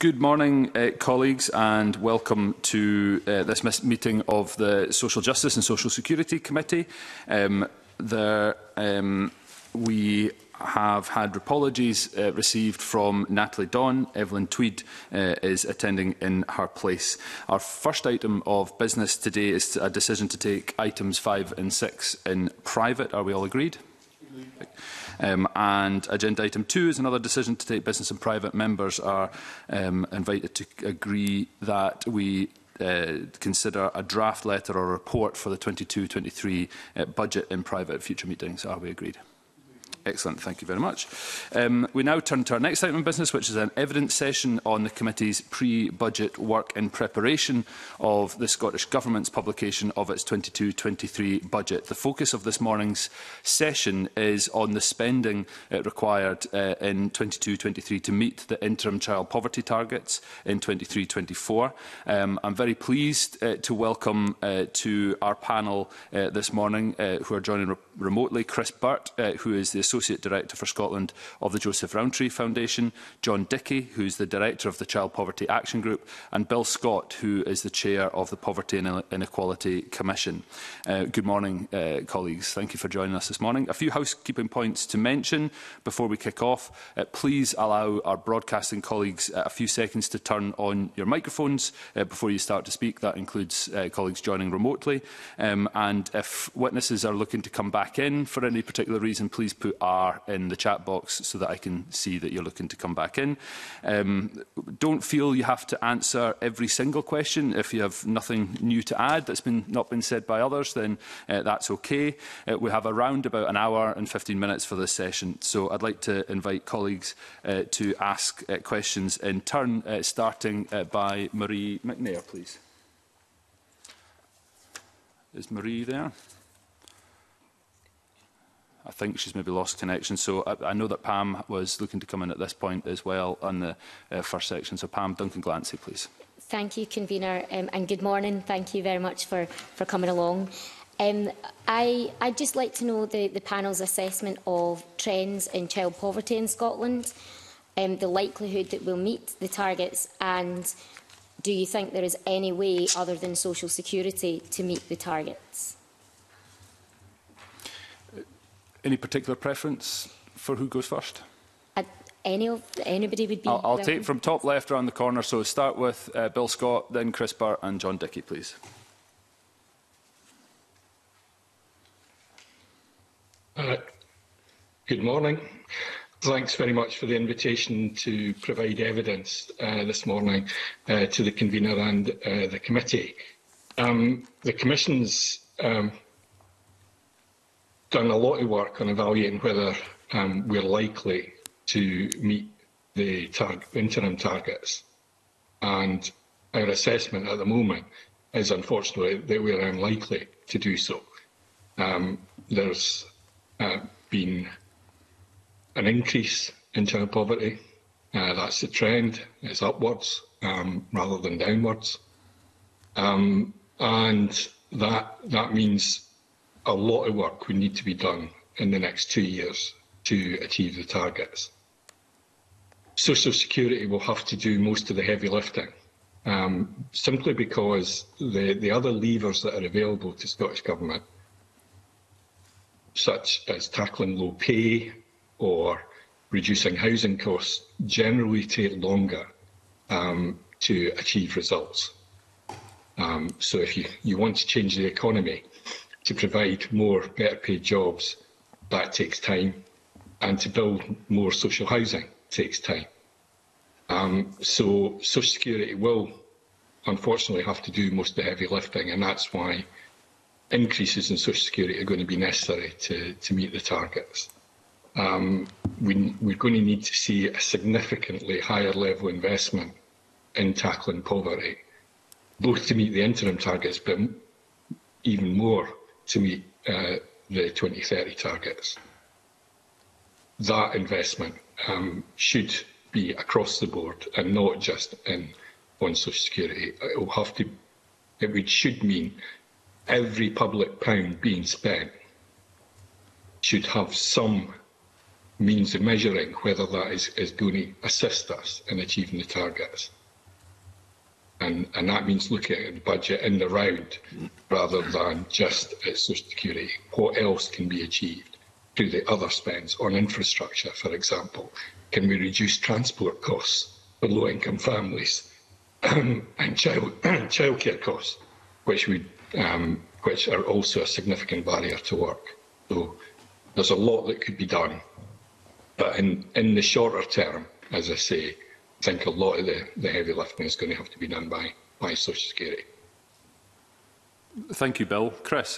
Good morning, colleagues, and welcome to this meeting of the Social Justice and Social Security Committee. We have had apologies received from Natalie Dawn. Evelyn Tweed is attending in her place. Our first item of business today is a decision to take items 5 and 6 in private. Are we all agreed? And agenda item 2 is another decision to take business in private. Members are invited to agree that we consider a draft letter or report for the 22-23 budget in private at future meetings. Are we agreed? Excellent, thank you very much. We now turn to our next item of business, which is an evidence session on the committee's pre-budget work in preparation of the Scottish Government's publication of its 22-23 budget. The focus of this morning's session is on the spending required in 22-23 to meet the interim child poverty targets in 23-24. I'm very pleased to welcome to our panel this morning, who are joining remotely, Chris Burt, who is the Associate Director for Scotland of the Joseph Rowntree Foundation, John Dickey, who is the Director of the Child Poverty Action Group, and Bill Scott, who is the Chair of the Poverty and Inequality Commission. Good morning, colleagues. Thank you for joining us this morning. A few housekeeping points to mention before we kick off. Please allow our broadcasting colleagues a few seconds to turn on your microphones before you start to speak. That includes colleagues joining remotely. And if witnesses are looking to come back in for any particular reason, please put R in the chat box so that I can see that you're looking to come back in. Don't feel you have to answer every single question. If you have nothing new to add that's not been said by others, then that's okay. We have around about an hour and 15 minutes for this session, so I'd like to invite colleagues to ask questions in turn, starting by Marie McNair, please. Is Marie there? I think she's maybe lost connection. So I know that Pam was looking to come in at this point as well on the first section. So Pam, Duncan Glancy, please. Thank you, Convener, and good morning. Thank you very much for coming along. I'd just like to know the panel's assessment of trends in child poverty in Scotland, the likelihood that we'll meet the targets, and do you think there is any way other than social security to meet the targets? Any particular preference for who goes first? Anybody would be. I'll take from top left around the corner. So start with Bill Scott, then Chris Burt and John Dickey, please. Good morning. Thanks very much for the invitation to provide evidence this morning to the convener and the committee. The Commission's done a lot of work on evaluating whether we're likely to meet the interim targets, and our assessment at the moment is unfortunately that we're unlikely to do so. There's been an increase in child poverty. That's the trend. It's upwards rather than downwards, and that means a lot of work would need to be done in the next 2 years to achieve the targets. Social Security will have to do most of the heavy lifting, simply because the other levers that are available to Scottish Government, such as tackling low pay or reducing housing costs, generally take longer to achieve results. So if you want to change the economy, to provide more better paid jobs, that takes time, and to build more social housing takes time. So Social Security will unfortunately have to do most of the heavy lifting, and that's why increases in Social Security are going to be necessary to meet the targets. We're going to need to see a significantly higher level of investment in tackling poverty, both to meet the interim targets, but even more to meet the 2030 targets. That investment should be across the board and not just on Social Security. It should mean every public pound being spent should have some means of measuring whether that is going to assist us in achieving the targets. And that means looking at the budget in the round rather than just at social security. What else can be achieved through the other spends on infrastructure, for example? Can we reduce transport costs for low-income families and childcare costs, which are also a significant barrier to work? So there's a lot that could be done, but in the shorter term, as I say, I think a lot of the heavy lifting is going to have to be done by social security. Thank you, Bill. Chris.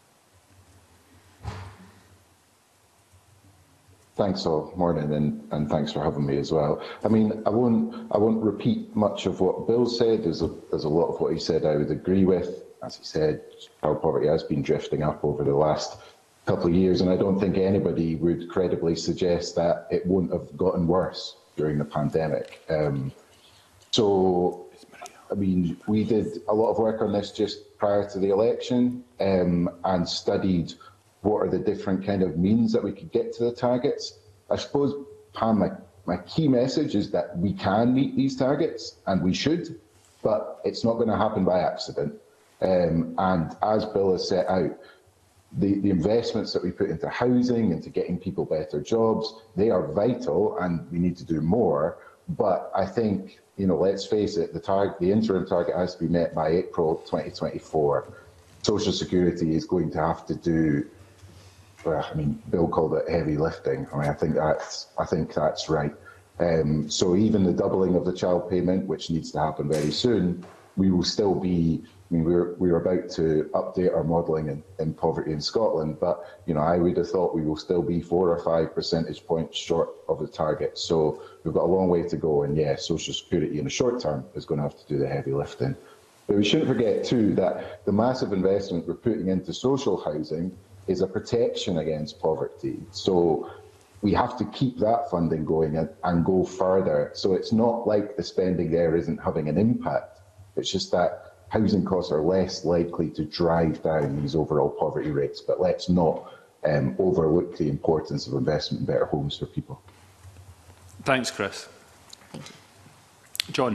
Thanks all, morning, and thanks for having me as well. I mean, I won't repeat much of what Bill said. There's a lot of what he said I would agree with. As he said, child poverty has been drifting up over the last couple of years, and I don't think anybody would credibly suggest that it wouldn't have gotten worse during the pandemic. So, I mean, we did a lot of work on this just prior to the election and studied what are the different kind of means that we could get to the targets. I suppose, Pam, my key message is that we can meet these targets, and we should, but it's not going to happen by accident. And as Bill has set out, the investments that we put into housing, into getting people better jobs, they are vital, and we need to do more. But I think, you know, let's face it, the interim target has to be met by April 2024. Social Security is going to have to do, well, I mean, Bill called it heavy lifting. I mean, I think that's right. So even the doubling of the child payment, which needs to happen very soon, we will still be. I mean, we're about to update our modelling in poverty in Scotland, but you know, I would have thought we will still be 4 or 5 percentage points short of the target. So we've got a long way to go, and yeah, Social Security in the short term is going to have to do the heavy lifting. But we shouldn't forget too that the massive investment we're putting into social housing is a protection against poverty. So we have to keep that funding going and go further. So it's not like the spending there isn't having an impact. It's just that housing costs are less likely to drive down these overall poverty rates. But let's not overlook the importance of investment in better homes for people. Thanks, Chris. Thank you. John.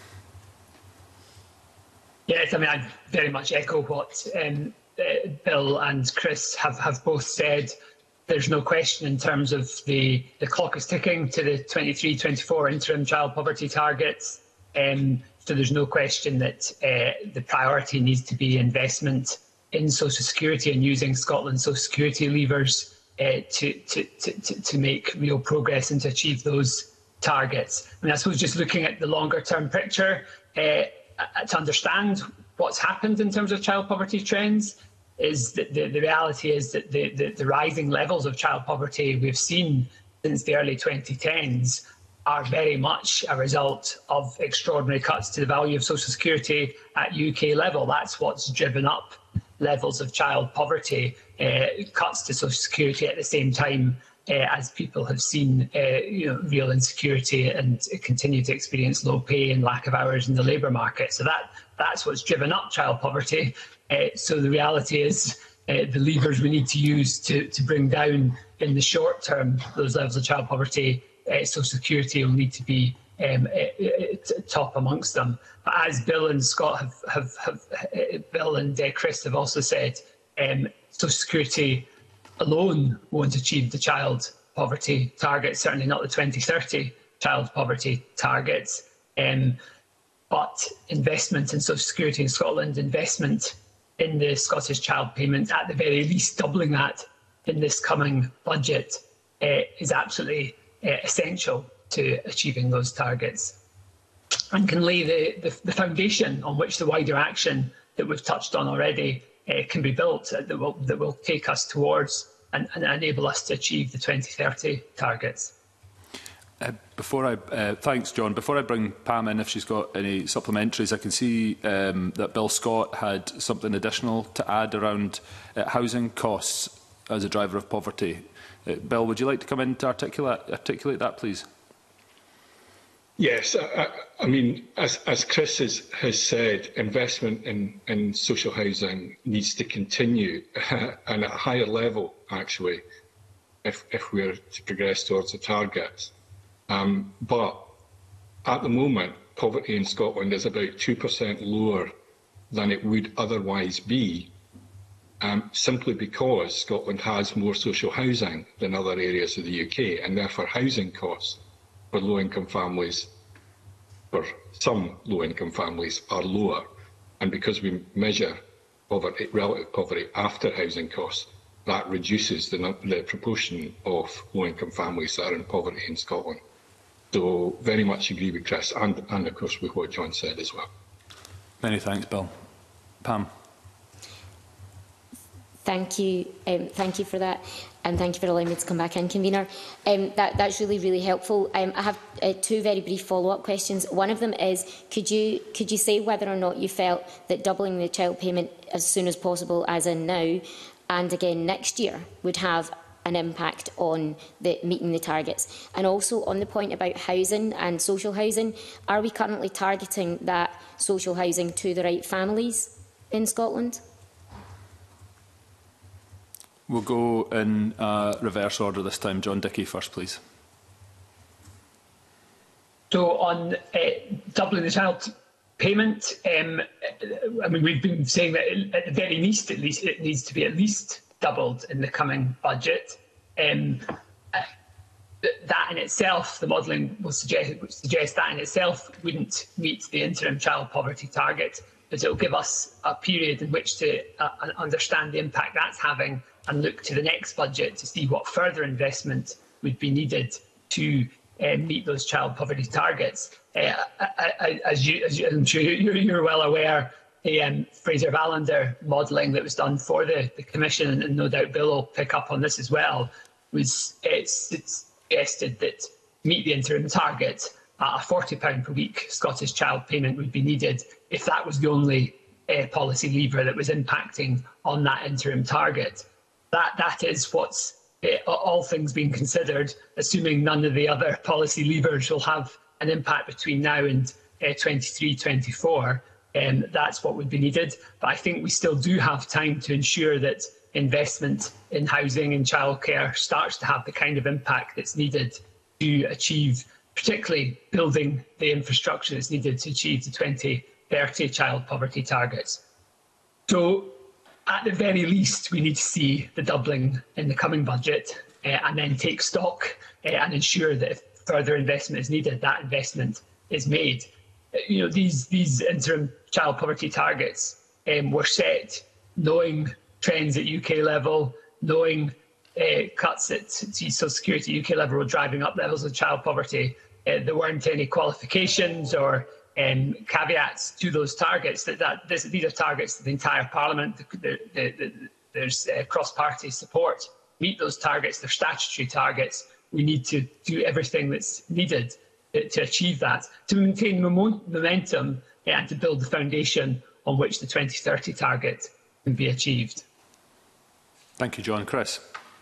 Yes, I mean, I very much echo what Bill and Chris have both said. There's no question in terms of the clock is ticking to the 23-24 interim child poverty targets. So there's no question that the priority needs to be investment in social security and using Scotland's social security levers to make real progress and to achieve those targets. I mean, I suppose just looking at the longer term picture, to understand what's happened in terms of child poverty trends, is that the reality is that the rising levels of child poverty we've seen since the early 2010s are very much a result of extraordinary cuts to the value of social security at UK level. That's what's driven up levels of child poverty, cuts to social security at the same time as people have seen real insecurity and continue to experience low pay and lack of hours in the labour market. So that's what's driven up child poverty. So the reality is the levers we need to use to bring down in the short term those levels of child poverty, social security will need to be top amongst them. But as Bill and Scott Bill and Chris have also said, social security alone won't achieve the child poverty target, certainly not the 2030 child poverty targets. But investment in social security in Scotland, investment in the Scottish child payment, at the very least doubling that in this coming budget, is absolutely essential to achieving those targets, and can lay the foundation on which the wider action that we've touched on already can be built that will take us towards and enable us to achieve the 2030 targets. Thanks, John. Before I bring Pam in, if she's got any supplementaries, I can see that Bill Scott had something additional to add around housing costs as a driver of poverty. Bill, would you like to come in to articulate that, please? Yes, I mean, as Chris has said, investment in social housing needs to continue and at a higher level, actually. if we're to progress towards the targets. But at the moment, poverty in Scotland is about 2% lower than it would otherwise be, simply because Scotland has more social housing than other areas of the UK, and therefore housing costs for low-income families, for some low-income families, are lower. And because we measure poverty, relative poverty after housing costs, that reduces the proportion of low-income families that are in poverty in Scotland. So very much agree with Chris and of course with what John said as well. Many thanks, Bill. Pam. Thank you for that, and thank you for allowing me to come back in, convener. That's really helpful. I have two very brief follow-up questions. One of them is, could you say whether or not you felt that doubling the child payment as soon as possible, as in now, and again next year, would have an impact on meeting the targets? And also on the point about housing and social housing, are we currently targeting that social housing to the right families in Scotland? We'll go in reverse order this time. John Dickey first, please. So on doubling the child payment, I mean, we've been saying that at the very least, it needs to be at least doubled in the coming budget. That in itself, the modelling will suggest that in itself wouldn't meet the interim child poverty target, but it will give us a period in which to understand the impact that's having and look to the next budget to see what further investment would be needed to meet those child poverty targets. As I'm sure you're well aware, the Fraser-Vallender modelling that was done for the Commission, and no doubt Bill will pick up on this as well, it suggested that to meet the interim target, a £40 per week Scottish child payment would be needed if that was the only policy lever that was impacting on that interim target. That is what's, all things being considered, assuming none of the other policy levers will have an impact between now and 23-24, that's what would be needed. But I think we still do have time to ensure that investment in housing and childcare starts to have the kind of impact that's needed to achieve, particularly building the infrastructure that's needed to achieve the 2030 child poverty targets. So at the very least, we need to see the doubling in the coming budget and then take stock and ensure that if further investment is needed, that investment is made. You know, these interim child poverty targets were set knowing trends at UK level, knowing cuts at social security UK level were driving up levels of child poverty. There weren't any qualifications or caveats to those targets. These are targets that the entire Parliament, there's cross-party support, meet those targets. They're statutory targets. We need to do everything that's needed to achieve that, to maintain momentum and to build the foundation on which the 2030 target can be achieved. Thank you, John. Chris.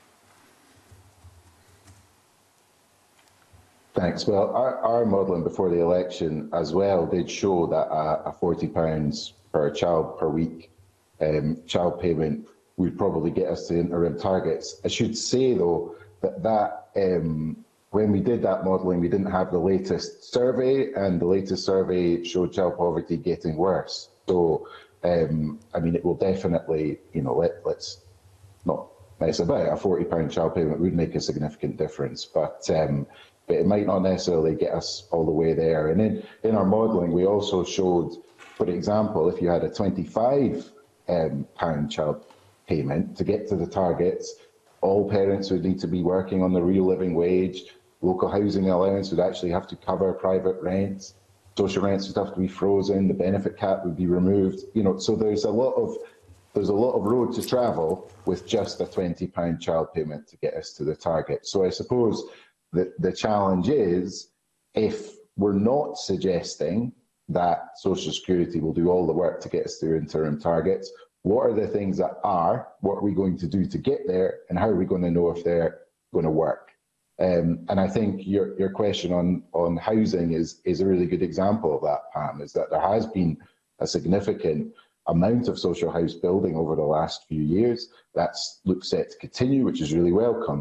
Thanks. Well, our modelling before the election as well did show that a £40 per child per week child payment would probably get us to interim targets. I should say, though, that when we did that modelling, we didn't have the latest survey, and the latest survey showed child poverty getting worse. So, I mean, it will definitely, you know, let's not mess about. A £40 child payment would make a significant difference, but it might not necessarily get us all the way there. And in our modelling, we also showed, for example, if you had a £25 child payment to get to the targets, all parents would need to be working on the real living wage. Local housing allowance would actually have to cover private rents. Social rents would have to be frozen. The benefit cap would be removed. You know, so there's a lot of road to travel with just a £20 child payment to get us to the target. So I suppose the challenge is, if we're not suggesting that Social Security will do all the work to get us to interim targets, what are the things that are? What are we going to do to get there? And how are we going to know if they're going to work? And I think your question on housing is a really good example of that, Pam, is that there has been a significant amount of social house building over the last few years. That looks set to continue, which is really welcome.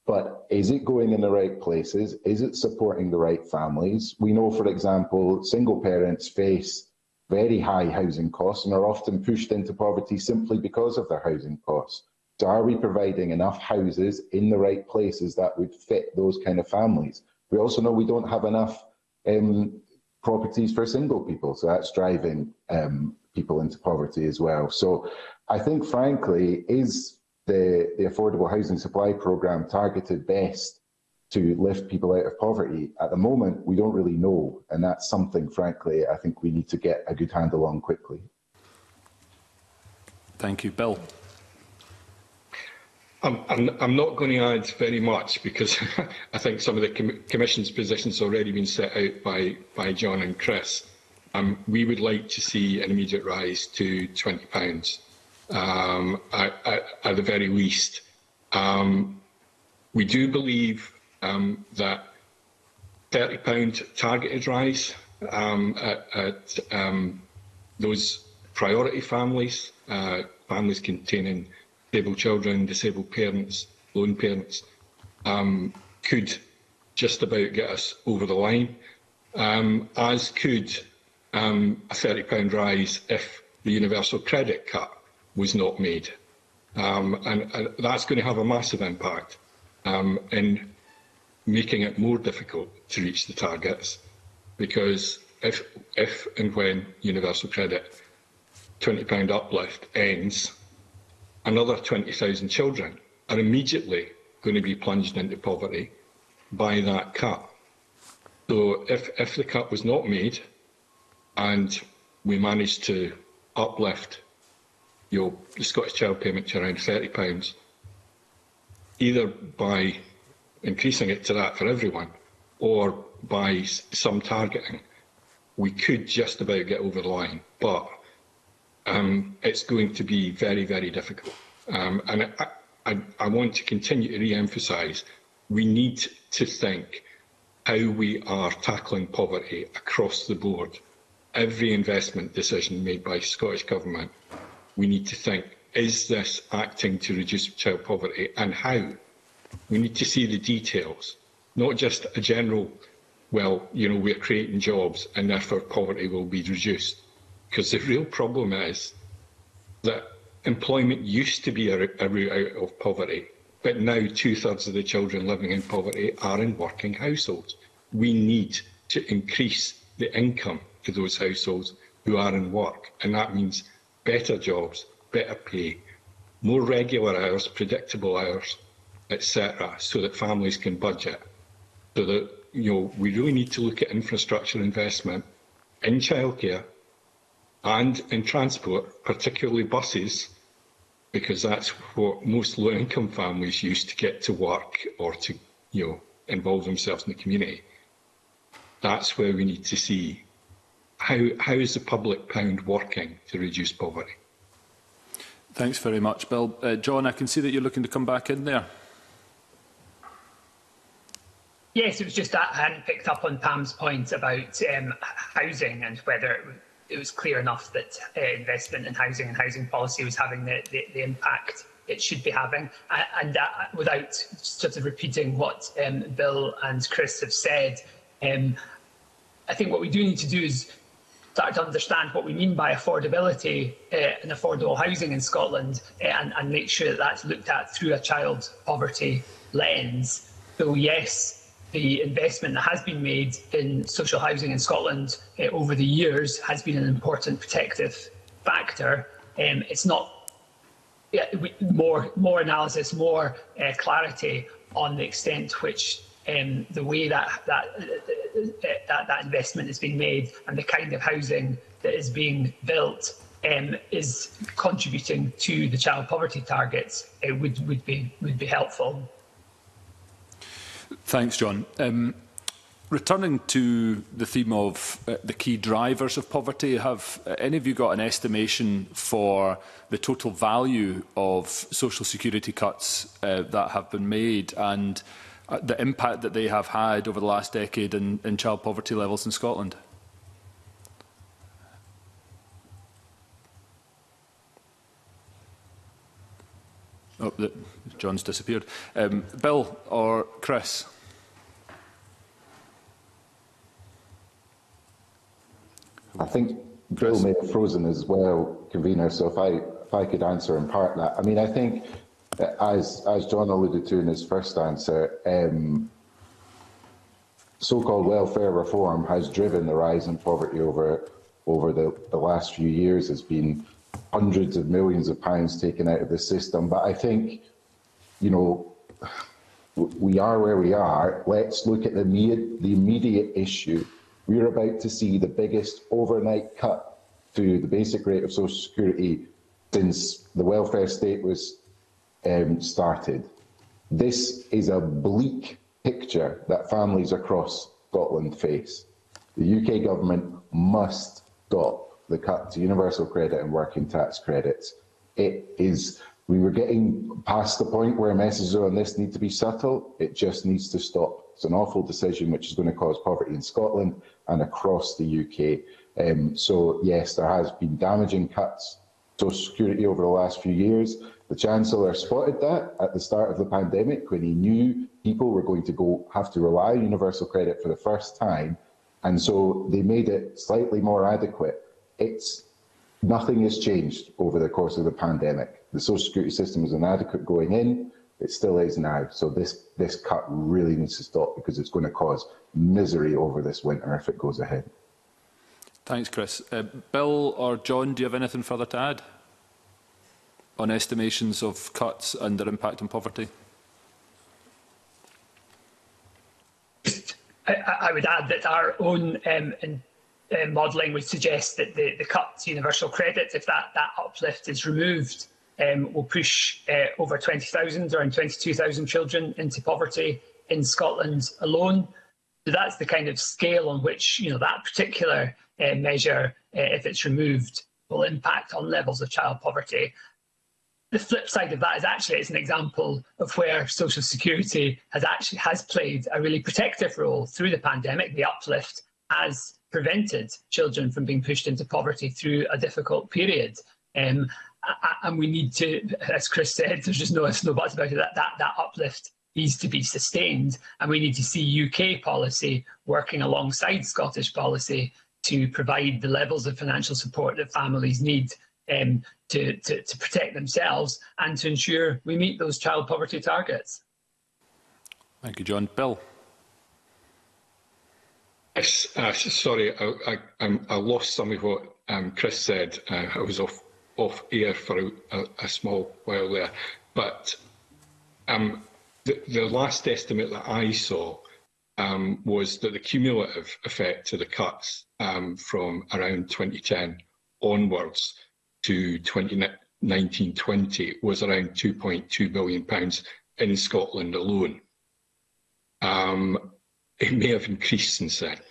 but is it going in the right places? Is it supporting the right families? We know, for example, single parents face very high housing costs and are often pushed into poverty simply because of their housing costs. So are we providing enough houses in the right places that would fit those kind of families? We also know we don't have enough properties for single people, so that's driving people into poverty as well. So I think, frankly, is the affordable housing supply programme targeted best to lift people out of poverty? At the moment, we don't really know, and that's something, frankly, I think we need to get a good handle on quickly. Thank you. Bill. I'm not going to add very much because I think some of the Commission's positions have already been set out by John and Chris. We would like to see an immediate rise to £20 at the very least. We do believe that £30 targeted rise at those priority families, families containing disabled children, disabled parents, lone parents, could just about get us over the line, as could a £30 rise if the universal credit cut was not made. And that's going to have a massive impact in making it more difficult to reach the targets, because if and when universal credit £20 uplift ends, another 20,000 children are immediately going to be plunged into poverty by that cut. So if the cut was not made and we managed to uplift the Scottish Child Payment to around £30, either by increasing it to that for everyone or by some targeting, we could just about get over the line. But it's going to be very, very difficult. And I want to continue to re-emphasise, we need to think how we are tackling poverty across the board. Every investment decision made by Scottish Government, we need to think, is this acting to reduce child poverty, and how? We need to see the details, not just a general, well, we're creating jobs and therefore poverty will be reduced. Because the real problem is that employment used to be a route out of poverty, but now 2/3 of the children living in poverty are in working households. We need to increase the income to those households who are in work, and that means better jobs, better pay, more regular hours, predictable hours, etc., so that families can budget. So that we really need to look at infrastructure investment in childcare and in transport, particularly buses, because that's what most low-income families use to get to work or to, involve themselves in the community. That's where we need to see how is the public pound working to reduce poverty. Thanks very much, Bill. John, I can see that you're looking to come back in there. Yes, it was just that I hadn't picked up on Pam's point about housing and whether it was clear enough that investment in housing and housing policy was having the impact it should be having. And without sort of repeating what Bill and Chris have said, I think what we do need to do is start to understand what we mean by affordability and affordable housing in Scotland, and make sure that that's looked at through a child poverty lens. So yes, the investment that has been made in social housing in Scotland over the years has been an important protective factor. It's not more analysis, more clarity on the extent to which the way that investment is being made and the kind of housing that is being built is contributing to the child poverty targets. It would be helpful. Thanks, John. Returning to the theme of the key drivers of poverty, have any of you got an estimation for the total value of social security cuts that have been made and the impact that they have had over the last decade in child poverty levels in Scotland? Oh, John's disappeared. Bill or Chris? I think Bill may have frozen as well, convener. So if I could answer in part that, I mean, I think as John alluded to in his first answer, so-called welfare reform has driven the rise in poverty over the last few years. There's been hundreds of millions of pounds taken out of the system, but I think, you know, we are where we are. Let's look at the immediate issue. We are about to see the biggest overnight cut to the basic rate of social security since the welfare state was started. This is a bleak picture that families across Scotland face. The UK government must stop the cut to universal credit and working tax credits. We were getting past the point where messages on this need to be subtle. It just needs to stop. It's an awful decision which is going to cause poverty in Scotland and across the UK. So yes, there has been damaging cuts to social security over the last few years. The Chancellor spotted that at the start of the pandemic when he knew people were going to have to rely on universal credit for the first time. And so they made it slightly more adequate. Nothing has changed over the course of the pandemic. The social security system was inadequate going in. It still is now. So this cut really needs to stop because it's going to cause misery over this winter if it goes ahead. Thanks, Chris. Bill or John, do you have anything further to add on estimations of cuts and their impact on poverty? I would add that our own modelling would suggest that the cut to universal credit, if that uplift is removed, will push over 20,000, around 22,000 children into poverty in Scotland alone. So that's the kind of scale on which, you know, that particular measure, if it's removed, will impact on levels of child poverty. The flip side of that is actually it's an example of where social security has played a really protective role through the pandemic. The uplift has prevented children from being pushed into poverty through a difficult period. And we need to, as Chris said, there's just no ifs, no buts about it, that uplift needs to be sustained. And we need to see UK policy working alongside Scottish policy to provide the levels of financial support that families need to protect themselves and to ensure we meet those child poverty targets. Thank you, John. Bill. Yes, sorry, I lost some of what Chris said. I was off air for a small while there. But the last estimate that I saw was that the cumulative effect to the cuts from around 2010 onwards to 2019-20 was around £2.2 billion in Scotland alone. It may have increased since then.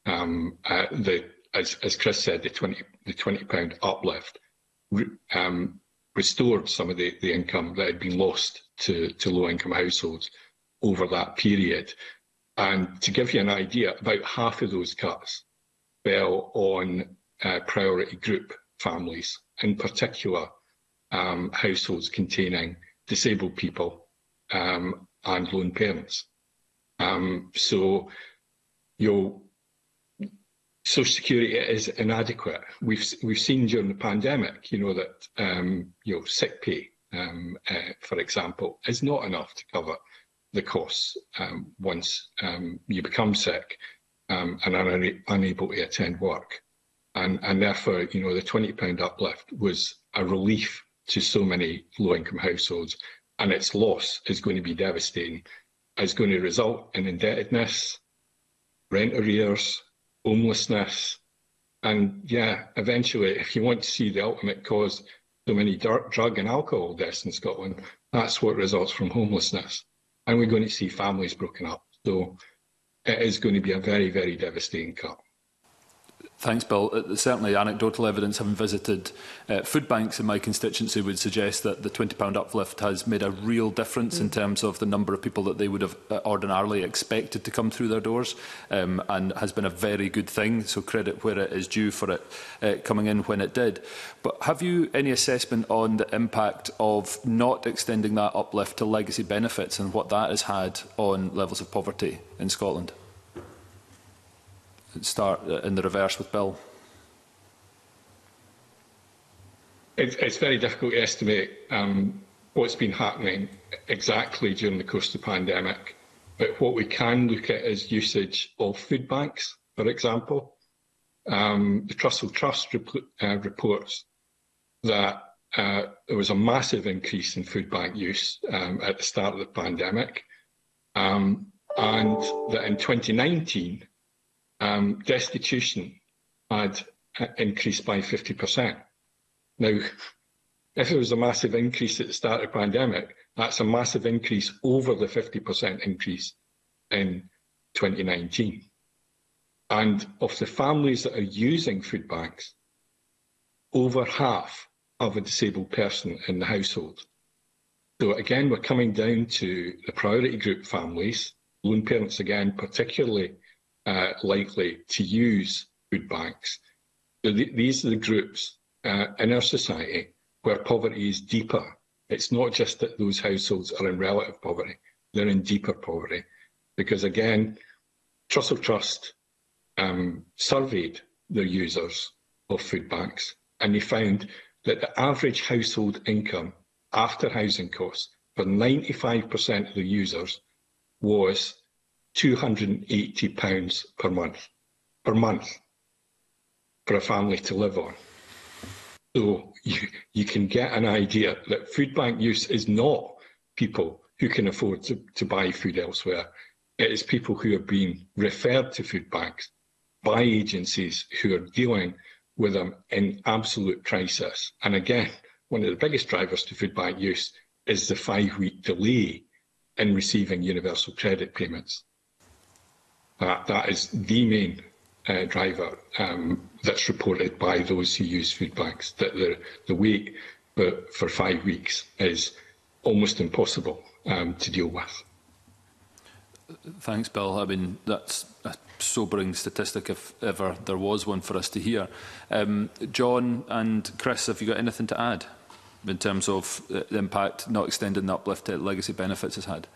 As Chris said, the £20 uplift restored some of the income that had been lost to low-income households over that period. And to give you an idea, about half of those cuts fell on priority group families, in particular households containing disabled people and lone parents. So, social security is inadequate. We've seen during the pandemic, that sick pay, for example, is not enough to cover the costs once you become sick and are unable to attend work. And therefore, the £20 uplift was a relief to so many low-income households, and its loss is going to be devastating. It's going to result in indebtedness, rent arrears, homelessness, and eventually, if you want to see the ultimate cause, so many drug and alcohol deaths in Scotland, that's what results from homelessness. And we're going to see families broken up. So it is going to be a very, very devastating cut. Thanks, Bill. Certainly anecdotal evidence, having visited food banks in my constituency, would suggest that the £20 uplift has made a real difference in terms of the number of people that they would have ordinarily expected to come through their doors, and has been a very good thing, so credit where it is due for it coming in when it did. But have you any assessment on the impact of not extending that uplift to legacy benefits and what that has had on levels of poverty in Scotland? Start in the reverse with Bill. It's very difficult to estimate what's been happening exactly during the course of the pandemic, but what we can look at is usage of food banks, for example. The Trussell Trust reports that there was a massive increase in food bank use at the start of the pandemic, and that in 2019, destitution had increased by 50%. Now, if there was a massive increase at the start of the pandemic, that's a massive increase over the 50% increase in 2019. And of the families that are using food banks, over half have a disabled person in the household. So again, we're coming down to the priority group families, lone parents again, particularly likely to use food banks. So these are the groups in our society where poverty is deeper. It's not just that those households are in relative poverty, they're in deeper poverty. Because again, Trussell Trust surveyed their users of food banks, and they found that the average household income after housing costs for 95% of the users was £280 per month for a family to live on. So you can get an idea that food bank use is not people who can afford to buy food elsewhere. It is people who are being referred to food banks by agencies who are dealing with them in absolute crisis. And again, one of the biggest drivers to food bank use is the 5-week delay in receiving universal credit payments. That is the main driver that's reported by those who use food banks, that the wait for 5 weeks is almost impossible to deal with. Thanks, Bill. I mean, that's a sobering statistic, if ever there was one for us to hear. John and Chris, have you got anything to add in terms of the impact not extending the uplift to legacy benefits has had?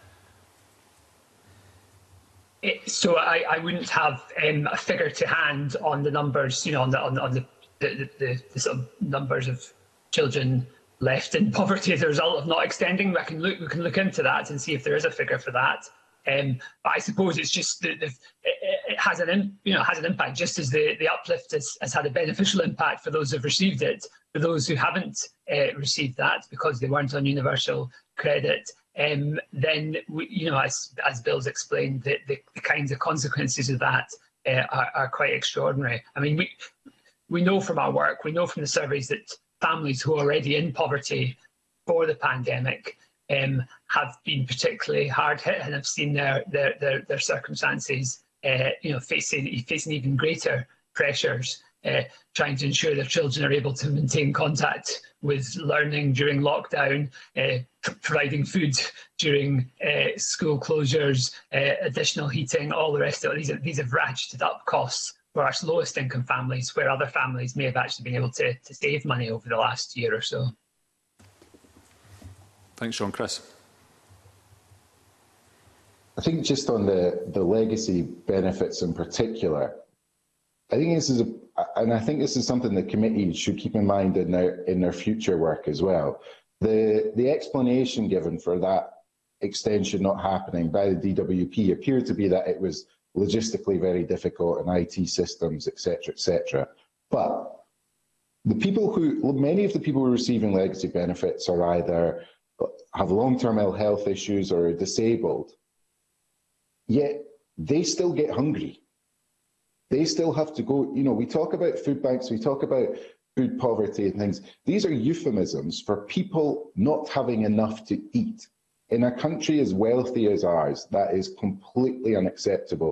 So I wouldn't have a figure to hand on the numbers, on the sort of numbers of children left in poverty as a result of not extending. We can look into that and see if there is a figure for that. But I suppose it's just that it has an impact, just as the uplift has had a beneficial impact for those who've received it. For those who haven't received that because they weren't on universal credit, then as Bill's explained, the kinds of consequences of that are quite extraordinary. I mean, we know from our work, we know from the surveys that families who are already in poverty for the pandemic have been particularly hard hit and have seen their circumstances, facing even greater pressures, trying to ensure their children are able to maintain contact with learning during lockdown, providing food during school closures, additional heating, all the rest of it. These have ratcheted up costs for our lowest income families, where other families may have actually been able to save money over the last year or so. Thanks, Sean. Chris? I think just on the legacy benefits in particular, I think this is something the committee should keep in mind in their future work as well. The explanation given for that extension not happening by the DWP appeared to be that it was logistically very difficult and IT systems, etc., etc. But many of the people who are receiving legacy benefits are either have long-term ill health issues or are disabled, yet they still get hungry. They still have to go, we talk about food banks, we talk about food poverty and things. These are euphemisms for people not having enough to eat. In a country as wealthy as ours, that is completely unacceptable.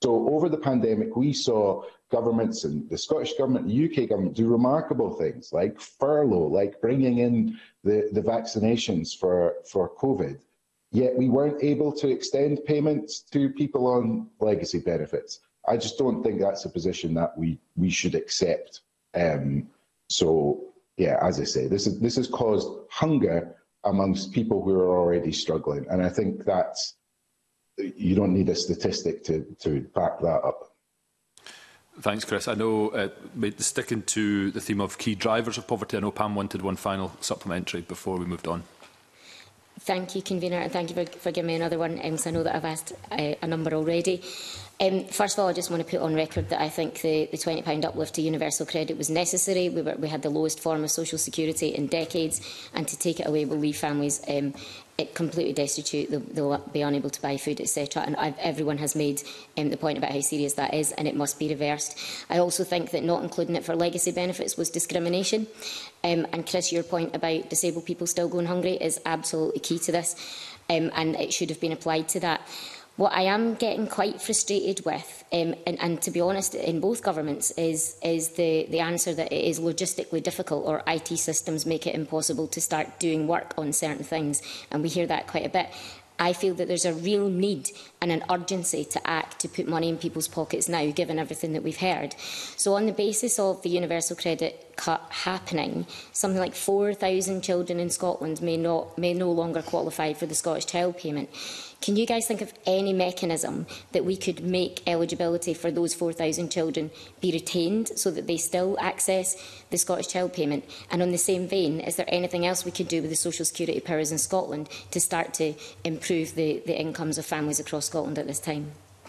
So over the pandemic, we saw governments, and the Scottish Government, the UK Government, do remarkable things like furlough, like bringing in the vaccinations for COVID. Yet we weren't able to extend payments to people on legacy benefits. I just don't think that's a position that we should accept. So, yeah, as I say, this has caused hunger amongst people who are already struggling. And I think that's, you don't need a statistic to back that up. Thanks, Chris. I know, sticking to the theme of key drivers of poverty, I know Pam wanted one final supplementary before we moved on. Thank you, Convener, and thank you for giving me another one, because I know that I've asked a number already. First of all, I just want to put on record that I think the £20 uplift to universal credit was necessary. We had the lowest form of social security in decades, and to take it away will leave families completely destitute. They'll be unable to buy food, etc. And everyone has made the point about how serious that is, and it must be reversed. I also think that not including it for legacy benefits was discrimination. And Chris, your point about disabled people still going hungry is absolutely key to this, and it should have been applied to that. What I am getting quite frustrated with, and to be honest, in both governments, is the answer that it is logistically difficult, or IT systems make it impossible to start doing work on certain things, and we hear that quite a bit. I feel that there's a real need and an urgency to act, to put money in people's pockets now, given everything that we've heard. So on the basis of the universal credit cut happening, something like 4,000 children in Scotland may no longer qualify for the Scottish Child Payment. Can you guys think of any mechanism that we could make eligibility for those 4,000 children be retained so that they still access the Scottish Child Payment? And on the same vein, is there anything else we could do with the social security powers in Scotland to start to improve the incomes of families across Scotland at this time?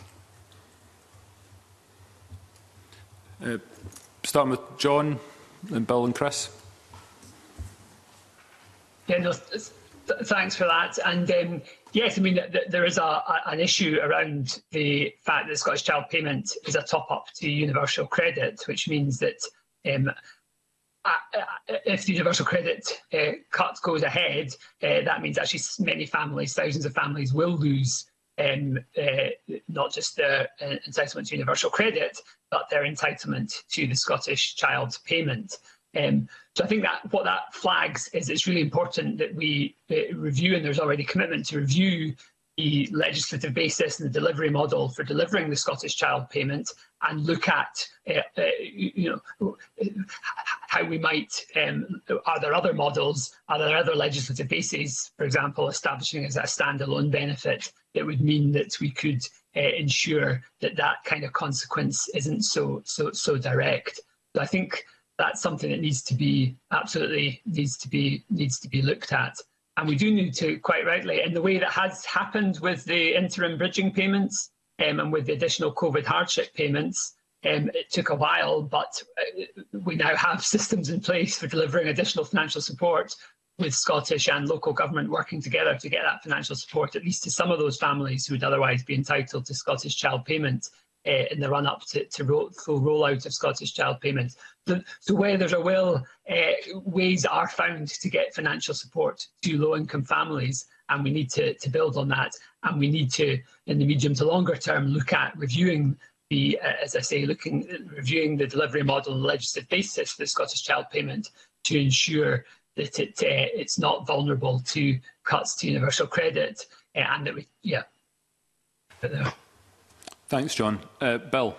Starting with John, then Bill and Chris. Yeah, no, thanks for that. And yes, I mean, there is an issue around the fact that the Scottish Child Payment is a top-up to universal credit, which means that if the universal credit cut goes ahead, that means actually many families, thousands of families, will lose not just their entitlement to universal credit, but their entitlement to the Scottish Child Payment. So I think that what that flags is it's really important that we review, and there's already commitment to review the legislative basis and the delivery model for delivering the Scottish Child Payment, and look at how we might, are there other models, are there other legislative bases, for example, establishing as a standalone benefit that would mean that we could ensure that that kind of consequence isn't so direct. So I think that's something that needs to be looked at. And we do need to, quite rightly, in the way that has happened with the interim bridging payments and with the additional COVID hardship payments, it took a while, but we now have systems in place for delivering additional financial support, with Scottish and local government working together to get that financial support, at least to some of those families who would otherwise be entitled to Scottish Child Payment in the run-up to full rollout of Scottish Child Payment. So where there's a will, ways are found to get financial support to low-income families, and we need to build on that. And we need to, in the medium to longer term, look at reviewing the, as I say, reviewing the delivery model and legislative basis for the Scottish Child Payment to ensure that it's not vulnerable to cuts to universal credit, and that we, yeah. Thanks, John. Bill.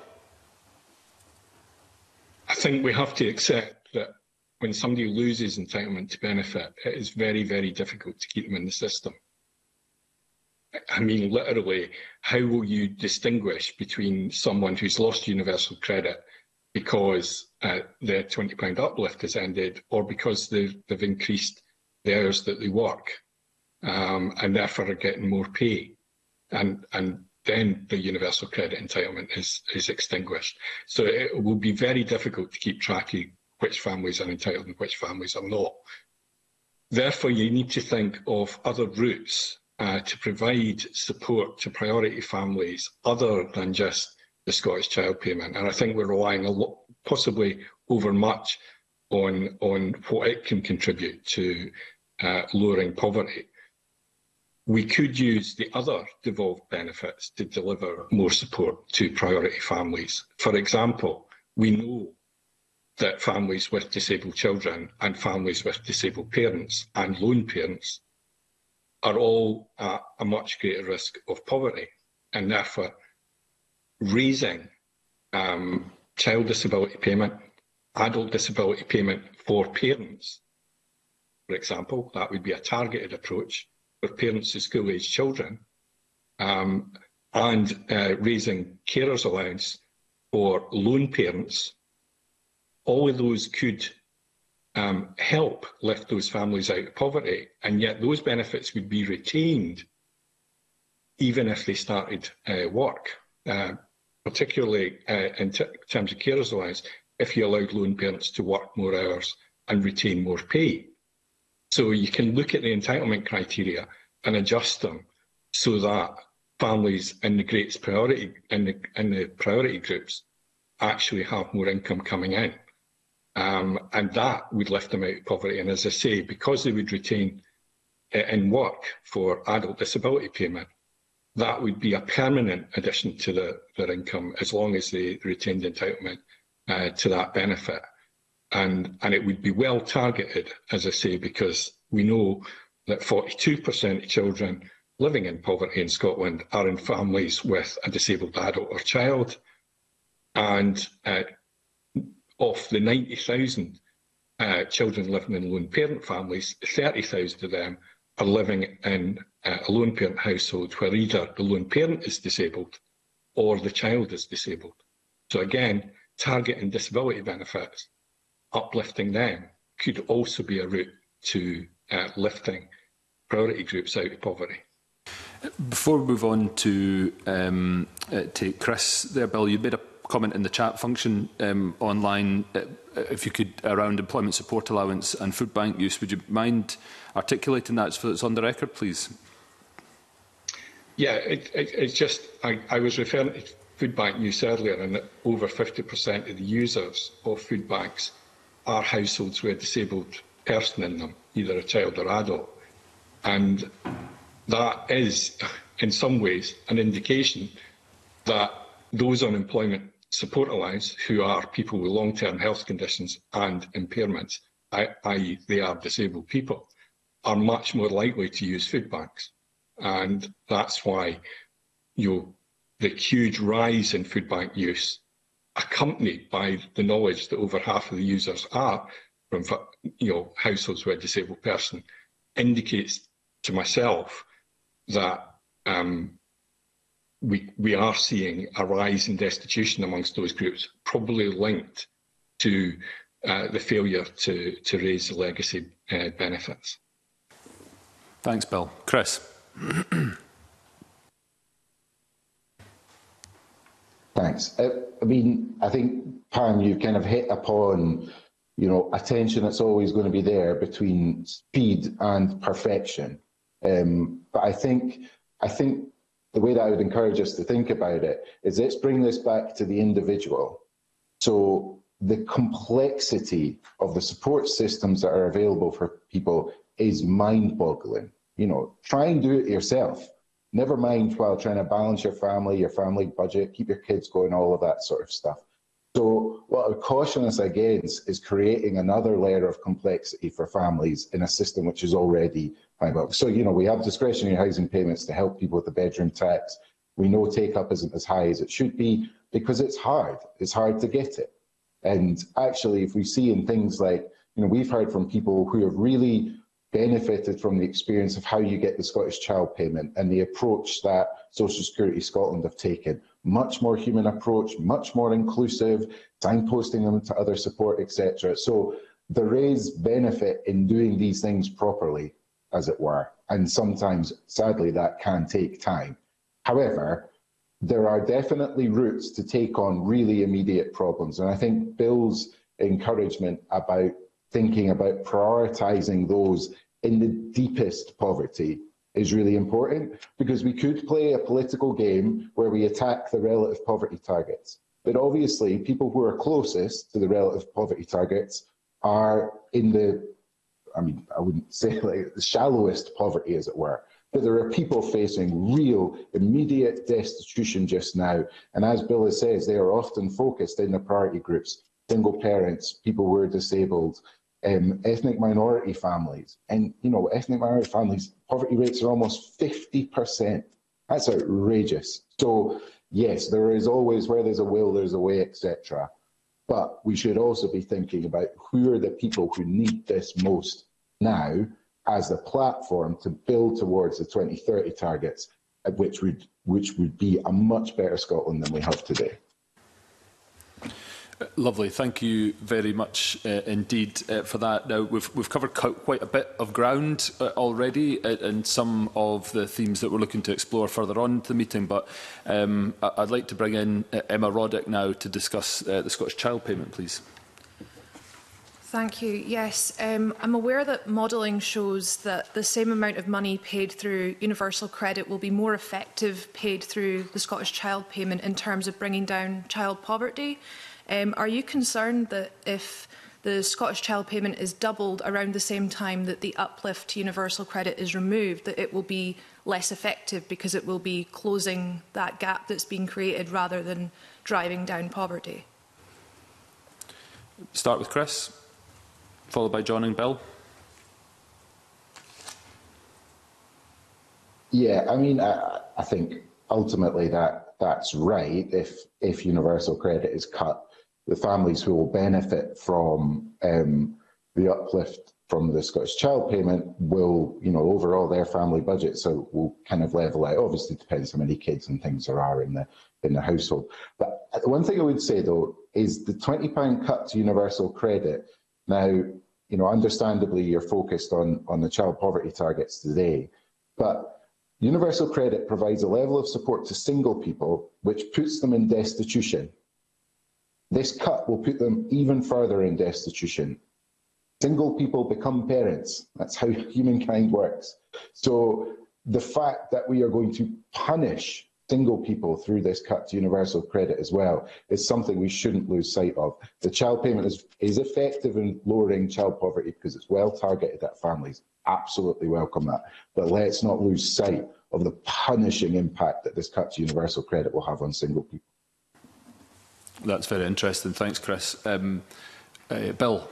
I think we have to accept that when somebody loses entitlement to benefit, it is very, very difficult to keep them in the system. I mean, literally, how will you distinguish between someone who's lost universal credit because their £20 uplift has ended, or because they've increased the hours that they work and therefore are getting more pay, and then the universal credit entitlement is extinguished. So it will be very difficult to keep track of which families are entitled and which families are not. Therefore, you need to think of other routes to provide support to priority families other than just the Scottish Child Payment. And I think we're relying a lot, possibly overmuch, on what it can contribute to lowering poverty. We could use the other devolved benefits to deliver more support to priority families. For example, we know that families with disabled children and families with disabled parents and lone parents are all at a much greater risk of poverty, and therefore raising child disability payment, adult disability payment for parents, for example, that would be a targeted approach for parents of school-aged children, and raising carers allowance for lone parents. All of those could help lift those families out of poverty, and yet those benefits would be retained even if they started work, particularly in terms of carers allowance, if you allowed lone parents to work more hours and retain more pay. So you can look at the entitlement criteria and adjust them so that families in the greatest priority, in the priority groups, actually have more income coming in. And that would lift them out of poverty. And as I say, because they would retain in work for adult disability payment, that would be a permanent addition to their income as long as they retained entitlement to that benefit. And it would be well targeted, as I say, because we know that 42% of children living in poverty in Scotland are in families with a disabled adult or child. And of the 90,000 children living in lone parent families, 30,000 of them are living in a lone parent household where either the lone parent is disabled or the child is disabled. So again, targeting disability benefits, uplifting them, could also be a route to lifting priority groups out of poverty. Before we move on to take Chris there, Bill, you made a comment in the chat function online, if you could, around employment support allowance and food bank use. Would you mind articulating that so it's on the record, please? Yeah, it's just, I was referring to food bank use earlier, and that over 50% of the users of food banks are households with a disabled person in them, either a child or adult. And that is, in some ways, an indication that those on employment support allowance, who are people with long-term health conditions and impairments, i.e. they are disabled people, are much more likely to use food banks. And that's why the huge rise in food bank use, accompanied by the knowledge that over half of the users are from households with a disabled person, indicates to myself that we are seeing a rise in destitution amongst those groups, probably linked to the failure to raise the legacy benefits. Thanks, Bill. Chris. Thanks. I mean, I think, Pam, you've kind of hit upon, a tension that's always going to be there between speed and perfection. But I think the way that I would encourage us to think about it is, let's bring this back to the individual. So the complexity of the support systems that are available for people is mind-boggling. Try and do it yourself. Never mind while trying to balance your family budget, keep your kids going, all of that sort of stuff. So what I would caution us against is creating another layer of complexity for families in a system which is already high. So, we have discretionary housing payments to help people with the bedroom tax. We know take-up isn't as high as it should be because it's hard. It's hard to get it. And actually, if we see in things like, we've heard from people who have really benefited from the experience of how you get the Scottish Child Payment and the approach that Social Security Scotland have taken. Much more human approach, much more inclusive, signposting them to other support, etc. So there is benefit in doing these things properly, as it were. And sometimes, sadly, that can take time. However, there are definitely routes to take on really immediate problems. And I think Bill's encouragement about thinking about prioritising those in the deepest poverty is really important, because we could play a political game where we attack the relative poverty targets. But obviously, people who are closest to the relative poverty targets are in the, I wouldn't say like the shallowest poverty, as it were. But there are people facing real immediate destitution just now. And as Bill says, they are often focused in the priority groups, single parents, people who are disabled, ethnic minority families. And, you know, ethnic minority families, poverty rates are almost 50%. That's outrageous. So, yes, there is always, where there's a will, there's a way, etc. But we should also be thinking about who are the people who need this most now as a platform to build towards the 2030 targets, which would be a much better Scotland than we have today. Lovely. Thank you very much indeed for that. Now, we've covered quite a bit of ground already and some of the themes that we're looking to explore further on to the meeting, but I'd like to bring in Emma Roddick now to discuss the Scottish Child Payment, please. Thank you. Yes, I'm aware that modelling shows that the same amount of money paid through universal credit will be more effective paid through the Scottish Child Payment in terms of bringing down child poverty. Are you concerned that if the Scottish Child Payment is doubled around the same time that the uplift to universal credit is removed, that it will be less effective because it will be closing that gap that's been created rather than driving down poverty? Start with Chris, followed by John and Bill. Yeah, I mean, I think ultimately that's right. If universal credit is cut, the families who will benefit from the uplift from the Scottish Child Payment will, you know, overall their family budget, so will kind of level out. Obviously, it depends how many kids and things there are in the household. But one thing I would say though is the £20 cut to universal credit. Now, you know, understandably, you're focused on the child poverty targets today, but universal credit provides a level of support to single people which puts them in destitution. This cut will put them even further in destitution. Single people become parents. That's how humankind works. So the fact that we are going to punish single people through this cut to universal credit as well is something we shouldn't lose sight of. The child payment is effective in lowering child poverty because it's well targeted at families. Absolutely welcome that. But let's not lose sight of the punishing impact that this cut to universal credit will have on single people. That's very interesting. Thanks, Chris. Bill.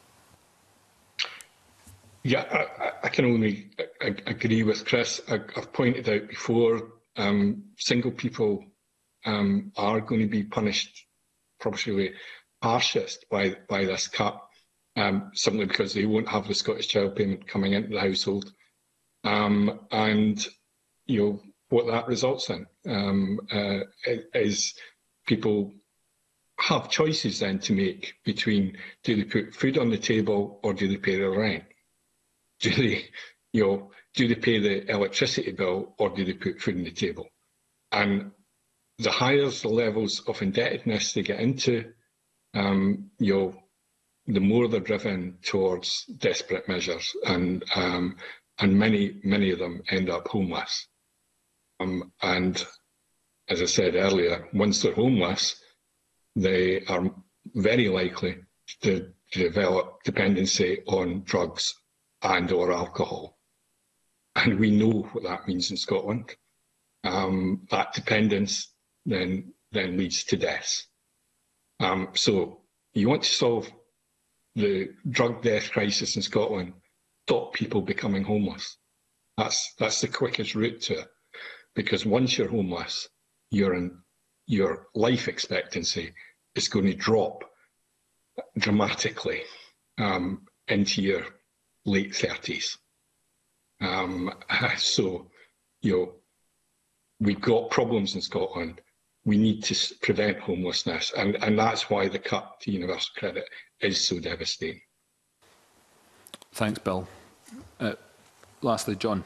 Yeah, I can only agree with Chris. I've pointed out before, single people are going to be punished probably harshest by this cut, simply because they won't have the Scottish Child Payment coming into the household, and you know what that results in is people have choices then to make between, do they put food on the table or do they pay their rent? Do they, do they pay the electricity bill or do they put food on the table? And the higher the levels of indebtedness they get into, the more they're driven towards desperate measures, and many of them end up homeless. And as I said earlier, once they're homeless, they are very likely to develop dependency on drugs and or alcohol. And we know what that means in Scotland. That dependence then leads to death. So you want to solve the drug death crisis in Scotland, stop people becoming homeless. That's the quickest route to it. Because once you're homeless, your life expectancy is going to drop dramatically into your late 30s. So, we've got problems in Scotland. We need to prevent homelessness, and that's why the cut to universal credit is so devastating. Thanks, Bill. Lastly, John.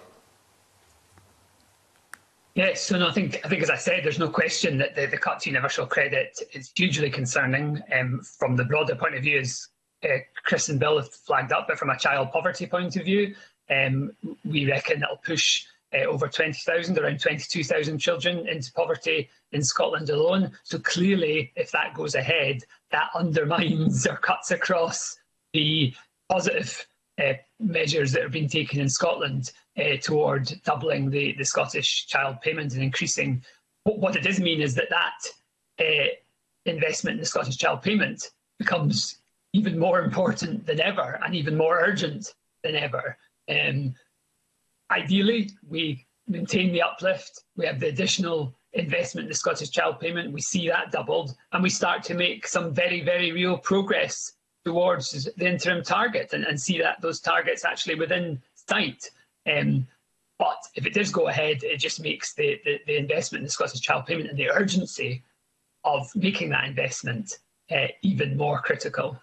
Yes, so no, I think as I said, there's no question that the cut to universal credit is hugely concerning from the broader point of view, as Chris and Bill have flagged up, but from a child poverty point of view, we reckon it'll push over 20,000, around 22,000 children into poverty in Scotland alone. So clearly, if that goes ahead, that undermines or cuts across the positive measures that are being taken in Scotland toward doubling the Scottish Child Payment and increasing. What it does mean is that investment in the Scottish Child Payment becomes even more important than ever and even more urgent than ever. Ideally, we maintain the uplift. We have the additional investment in the Scottish Child Payment. We see that doubled, and we start to make some very, very real progress towards the interim target and see that those targets actually within sight. But if it does go ahead, it just makes the investment in the Scottish Child Payment and the urgency of making that investment even more critical.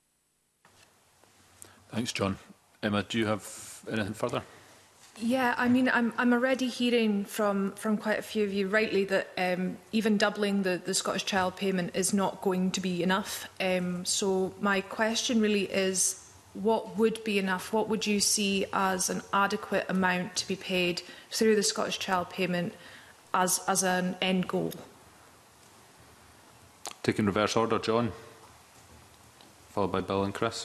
Thanks, John. Emma, do you have anything further? Yeah, I mean, I'm already hearing from quite a few of you rightly that even doubling the Scottish Child Payment is not going to be enough. So my question really is, what would be enough? What would you see as an adequate amount to be paid through the Scottish Child Payment as an end goal? Take in reverse order, John, followed by Bill and Chris.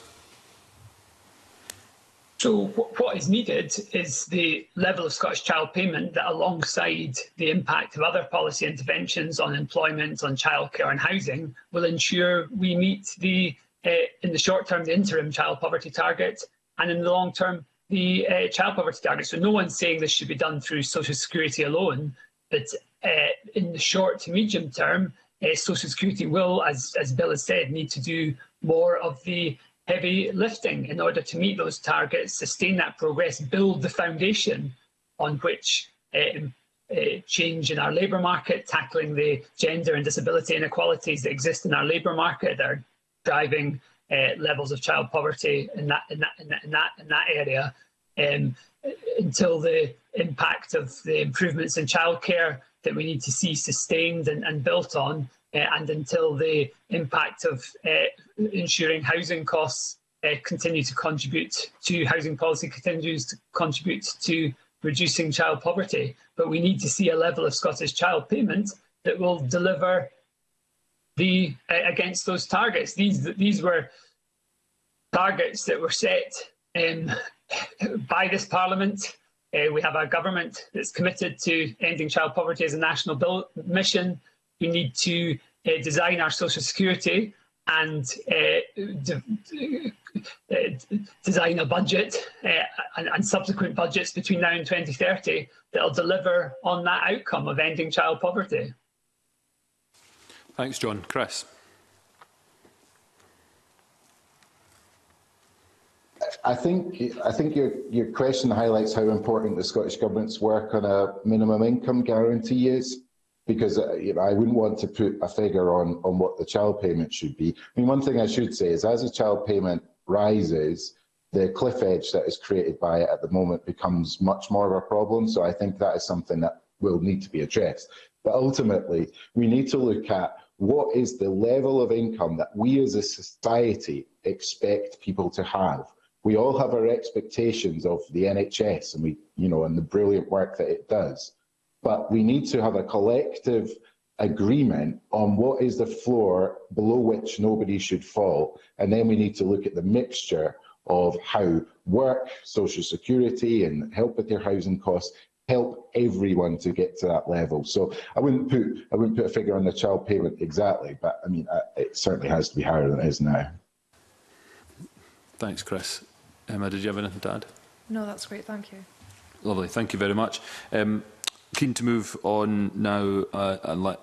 So what is needed is the level of Scottish Child Payment that, alongside the impact of other policy interventions on employment, on childcare and housing, will ensure we meet in the short term, the interim child poverty target, and in the long term, the child poverty target. So no one's saying this should be done through social security alone, but in the short to medium term, social security will, as Bill has said, need to do more of the heavy lifting in order to meet those targets, sustain that progress, build the foundation on which change in our labour market, tackling the gender and disability inequalities that exist in our labour market that are driving levels of child poverty in that area, until the impact of the improvements in childcare that we need to see sustained and built on, and until the impact of ensuring housing costs continue to contribute to housing policy, continues to contribute to reducing child poverty. But we need to see a level of Scottish Child Payment that will deliver against those targets. These were targets that were set by this Parliament. We have a government that's committed to ending child poverty as a national mission. We need to design our social security and design a budget and subsequent budgets between now and 2030 that will deliver on that outcome of ending child poverty. Thanks, John. Chris. I think your question highlights how important the Scottish Government's work on a minimum income guarantee is, because I wouldn't want to put a figure on what the child payment should be. I mean, one thing I should say is, as the child payment rises, the cliff edge that is created by it at the moment becomes much more of a problem. So I think that is something that will need to be addressed. But ultimately, we need to look at what is the level of income that we as a society expect people to have. We all have our expectations of the NHS and and the brilliant work that it does. But we need to have a collective agreement on what is the floor below which nobody should fall. And then we need to look at the mixture of how work, social security and help with your housing costs help everyone to get to that level. So I wouldn't put a figure on the child payment exactly, but I mean, it certainly has to be higher than it is now. Thanks, Chris. Emma, did you have anything to add? No, that's great. Thank you. Lovely. Thank you very much. Keen to move on now and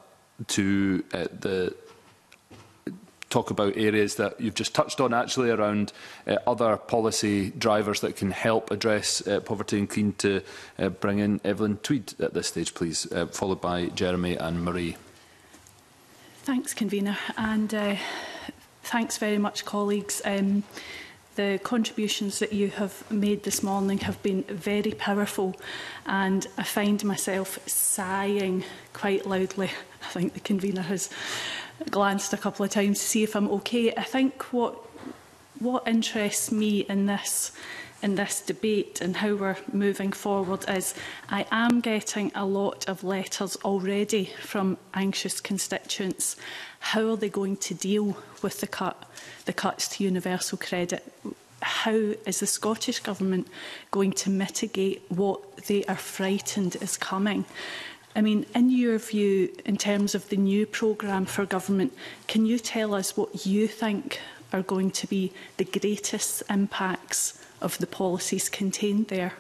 talk about areas that you've just touched on, actually, around other policy drivers that can help address poverty, and keen to bring in Evelyn Tweed at this stage, please, followed by Jeremy and Marie. Thanks, Convener, and thanks very much, colleagues. The contributions that you have made this morning have been very powerful, and I find myself sighing quite loudly. I think the convener has glanced a couple of times to see if I'm okay. I think what interests me in this debate and how we're moving forward is I am getting a lot of letters already from anxious constituents. How are they going to deal with the cuts to universal credit? how is the Scottish Government going to mitigate what they are frightened is coming? I mean, in your view, in terms of the new programme for government, can you tell us what you think are going to be the greatest impacts of the policies contained there?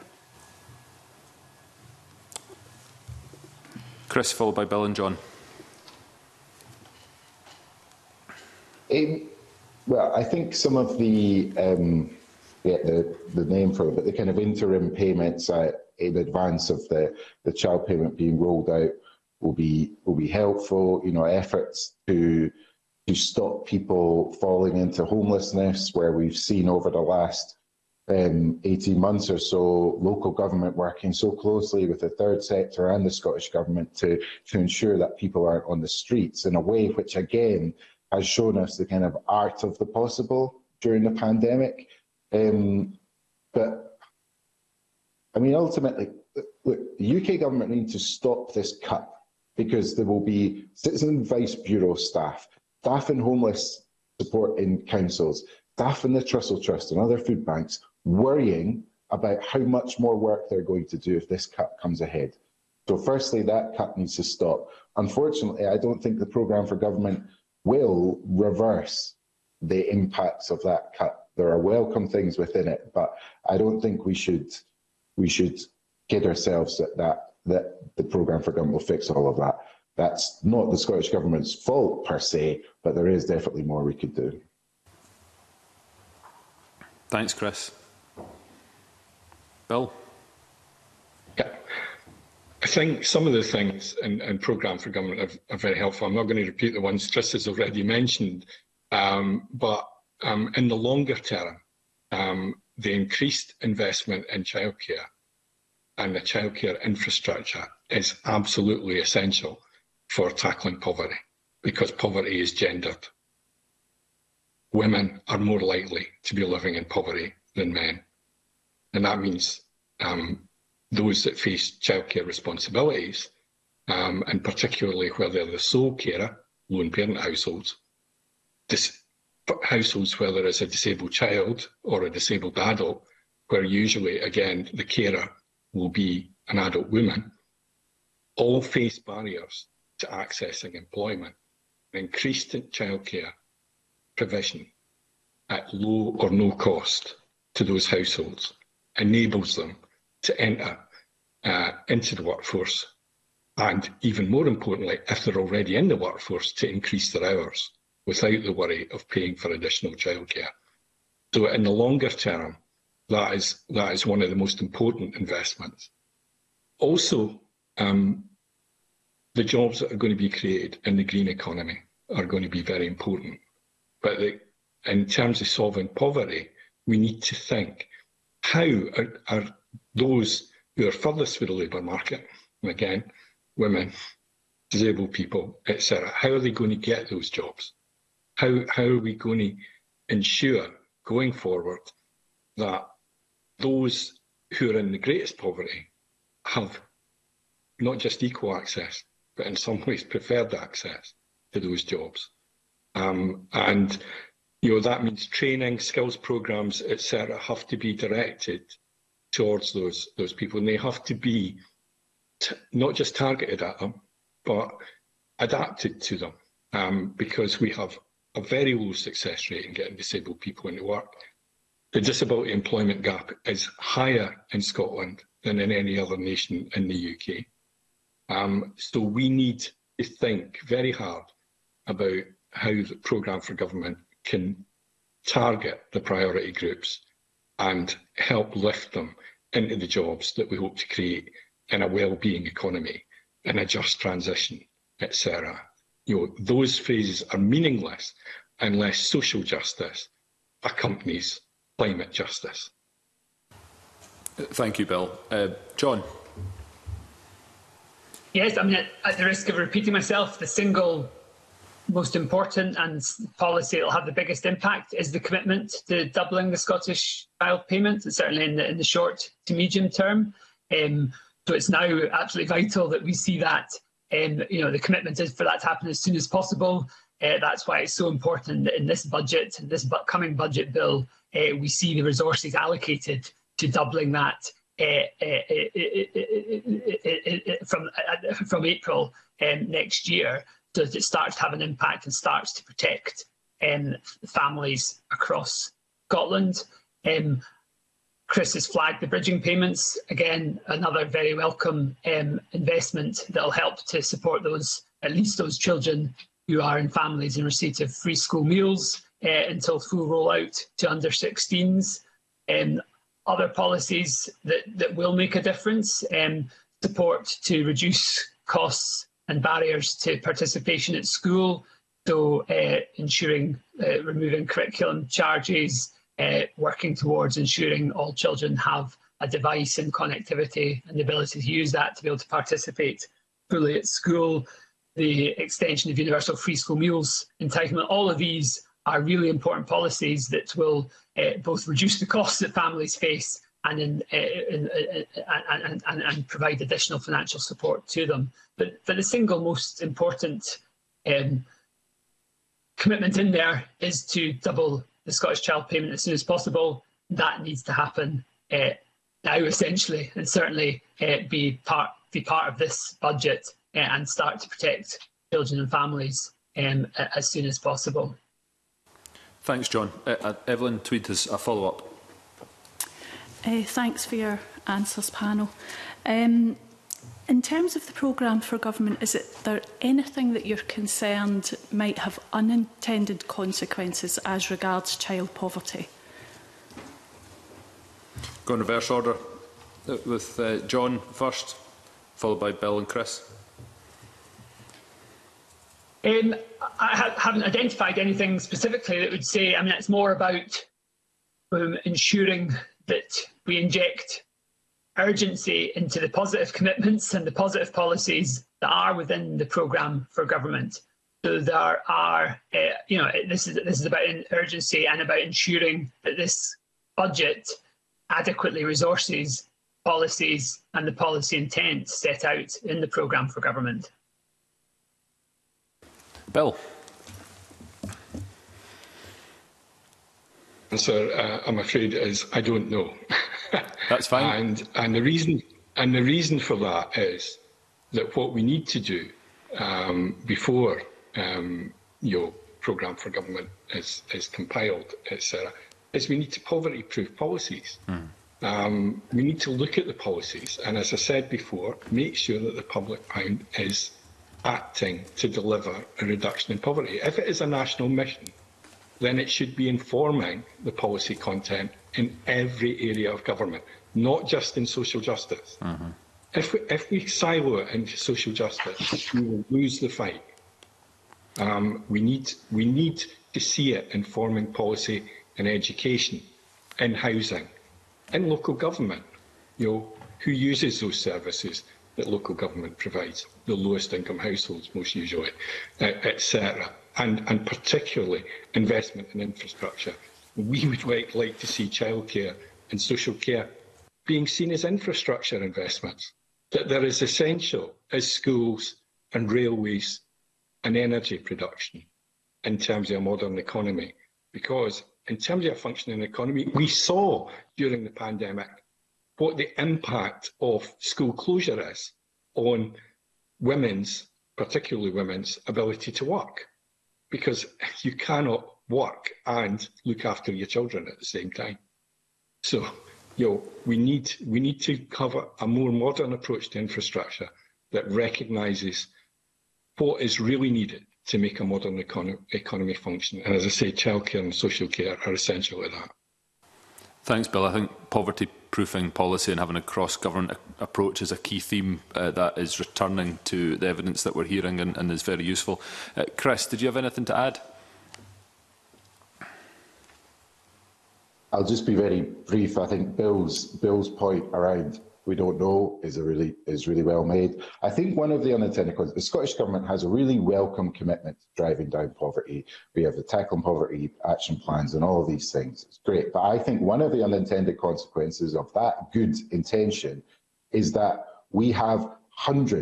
Chris, followed by Bill and John. Well, I think some of the name for it, but the kind of interim payments in advance of the child payment being rolled out will be helpful. You know, efforts to stop people falling into homelessness, where we've seen over the last 18 months or so, local government working so closely with the third sector and the Scottish Government to ensure that people aren't on the streets in a way which, again, has shown us the kind of art of the possible during the pandemic. But, I mean, ultimately, look, the UK government needs to stop this cut, because there will be Citizen Advice Bureau staff in homeless support in councils, staff in the Trussell Trust and other food banks worrying about how much more work they're going to do if this cut comes ahead. So firstly, that cut needs to stop. Unfortunately, I don't think the programme for government will reverse the impacts of that cut. There are welcome things within it, but I don't think we should kid ourselves that the programme for government will fix all of that. That's not the Scottish Government's fault per se, but there is definitely more we could do. Thanks, Chris. Bill? Yeah. I think some of the things in programme for government are very helpful. I'm not going to repeat the ones Chris has already mentioned, but in the longer term, the increased investment in childcare and the childcare infrastructure is absolutely essential for tackling poverty, because poverty is gendered. Women are more likely to be living in poverty than men. And that means those that face childcare responsibilities, and particularly where they're the sole carer, lone parent households, households where there is a disabled child or a disabled adult, where usually, again, the carer will be an adult woman, all face barriers to accessing employment. Increased childcare provision at low or no cost to those households enables them to enter into the workforce, and even more importantly, if they're already in the workforce, to increase their hours without the worry of paying for additional childcare. So in the longer term, that is one of the most important investments. Also, the jobs that are going to be created in the green economy are going to be very important. But in terms of solving poverty, we need to think, how are those who are furthest from the labour market, and again, women, disabled people, etc., how are they going to get those jobs? How are we going to ensure, going forward, that those who are in the greatest poverty have not just equal access, but in some ways preferred access to those jobs? And that means training, skills programmes, etc., have to be directed towards those people, and they have to be not just targeted at them, but adapted to them, because we have a very low success rate in getting disabled people into work. The disability employment gap is higher in Scotland than in any other nation in the UK. So we need to think very hard about how the programme for government can target the priority groups and help lift them into the jobs that we hope to create in a well-being economy, in a just transition, etc. Those phrases are meaningless unless social justice accompanies climate justice. Thank you, Bill. John? Yes, I mean, at the risk of repeating myself, the single most important and policy that will have the biggest impact is the commitment to doubling the Scottish child payment, certainly in the short to medium term. So it's now absolutely vital that we see that, the commitment is for that to happen as soon as possible. That's why it's so important that in this budget, this coming budget bill, we see the resources allocated to doubling that from April next year, so that it starts to have an impact and starts to protect families across Scotland. Chris has flagged the bridging payments. Again, another very welcome investment that will help to support those, at least those children who are in families in receipt of free school meals until full rollout to under 16s. Other policies that will make a difference, support to reduce costs and barriers to participation at school, so ensuring removing curriculum charges, working towards ensuring all children have a device and connectivity and the ability to use that to be able to participate fully at school, the extension of universal free school meals entitlement. All of these are really important policies that will both reduce the costs that families face and provide additional financial support to them. But the single most important commitment in there is to double the Scottish Child Payment as soon as possible. That needs to happen now, essentially, and certainly be part of this budget and start to protect children and families as soon as possible. Thanks, John. Evelyn Tweed has a follow-up. Thanks for your answers, panel. In terms of the programme for government, is there anything that you're concerned might have unintended consequences as regards child poverty? Go in reverse order with John first, followed by Bill and Chris. I haven't identified anything specifically that would say, I mean, it's more about ensuring that we inject urgency into the positive commitments and the positive policies that are within the programme for government. So there are, this is about urgency and about ensuring that this budget adequately resources policies and the policy intent set out in the programme for government. Bill. Answer, I'm afraid, is I don't know. That's fine. And the reason for that is that what we need to do before your programme for government is compiled, etc., is we need to poverty-proof policies. We need to look at the policies, and as I said before, make sure that the public pound is acting to deliver a reduction in poverty. If it is a national mission, then it should be informing the policy content in every area of government, not just in social justice. If we silo it into social justice, we will lose the fight. We need to see it informing policy in education, in housing, in local government. Who uses those services that local government provides? The lowest income households, most usually, etc. And particularly investment in infrastructure. We would like to see childcare and social care being seen as infrastructure investments, that they're as essential as schools and railways and energy production in terms of a modern economy. Because in terms of a functioning economy, we saw during the pandemic what the impact of school closure is on women's, particularly women's, ability to work. Because you cannot work and look after your children at the same time. So, we need to cover a more modern approach to infrastructure that recognises what is really needed to make a modern economy function. And as I say, childcare and social care are essential to that. Thanks, Bill. I think poverty-proofing policy and having a cross-government approach is a key theme that is returning to the evidence that we're hearing and is very useful. Chris, did you have anything to add? I'll just be very brief. I think Bill's point around we don't know is really well made. I think one of the unintended consequences, the Scottish Government has a really welcome commitment to driving down poverty. We have the Tackling Poverty action plans and all of these things. It's great. But I think one of the unintended consequences of that good intention is that we have hundreds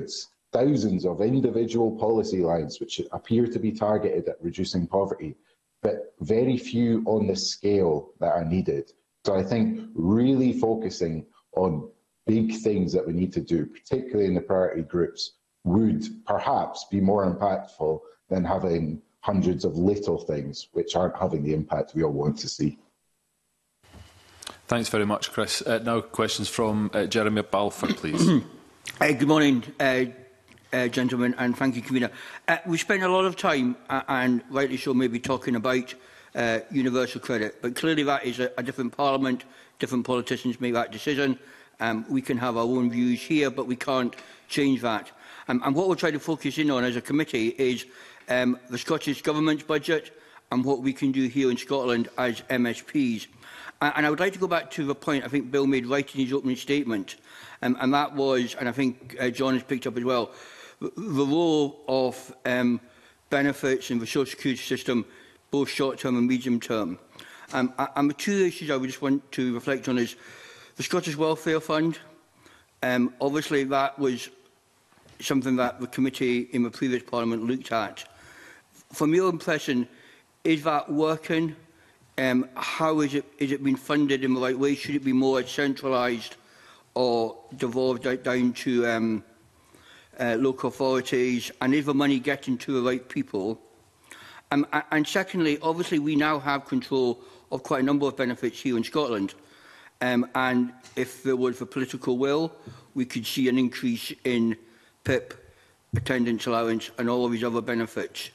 thousands of individual policy lines which appear to be targeted at reducing poverty, but very few on the scale that are needed. So I think really focusing on big things that we need to do, particularly in the priority groups, would perhaps be more impactful than having hundreds of little things which aren't having the impact we all want to see. Thanks very much, Chris. Now questions from Jeremy Balfour, please. Good morning, gentlemen, and thank you, Convener. We spent a lot of time, and rightly so, maybe talking about universal credit, but clearly that is a different parliament, different politicians make that decision. We can have our own views here, but we can't change that. And what we're trying to focus in on as a committee is the Scottish Government's budget and what we can do here in Scotland as MSPs. And I would like to go back to the point I think Bill made right in his opening statement, and that was, and I think John has picked up as well, the role of benefits in the social security system, both short-term and medium-term. And the two issues I would just want to reflect on is the Scottish Welfare Fund. Obviously, that was something that the committee in the previous Parliament looked at. From your impression, is that working? How is it being funded in the right way? Should it be more centralised or devolved down to local authorities? And is the money getting to the right people? And secondly, obviously, we now have control of quite a number of benefits here in Scotland. And if there was the political will, we could see an increase in PIP, attendance allowance, and all of these other benefits.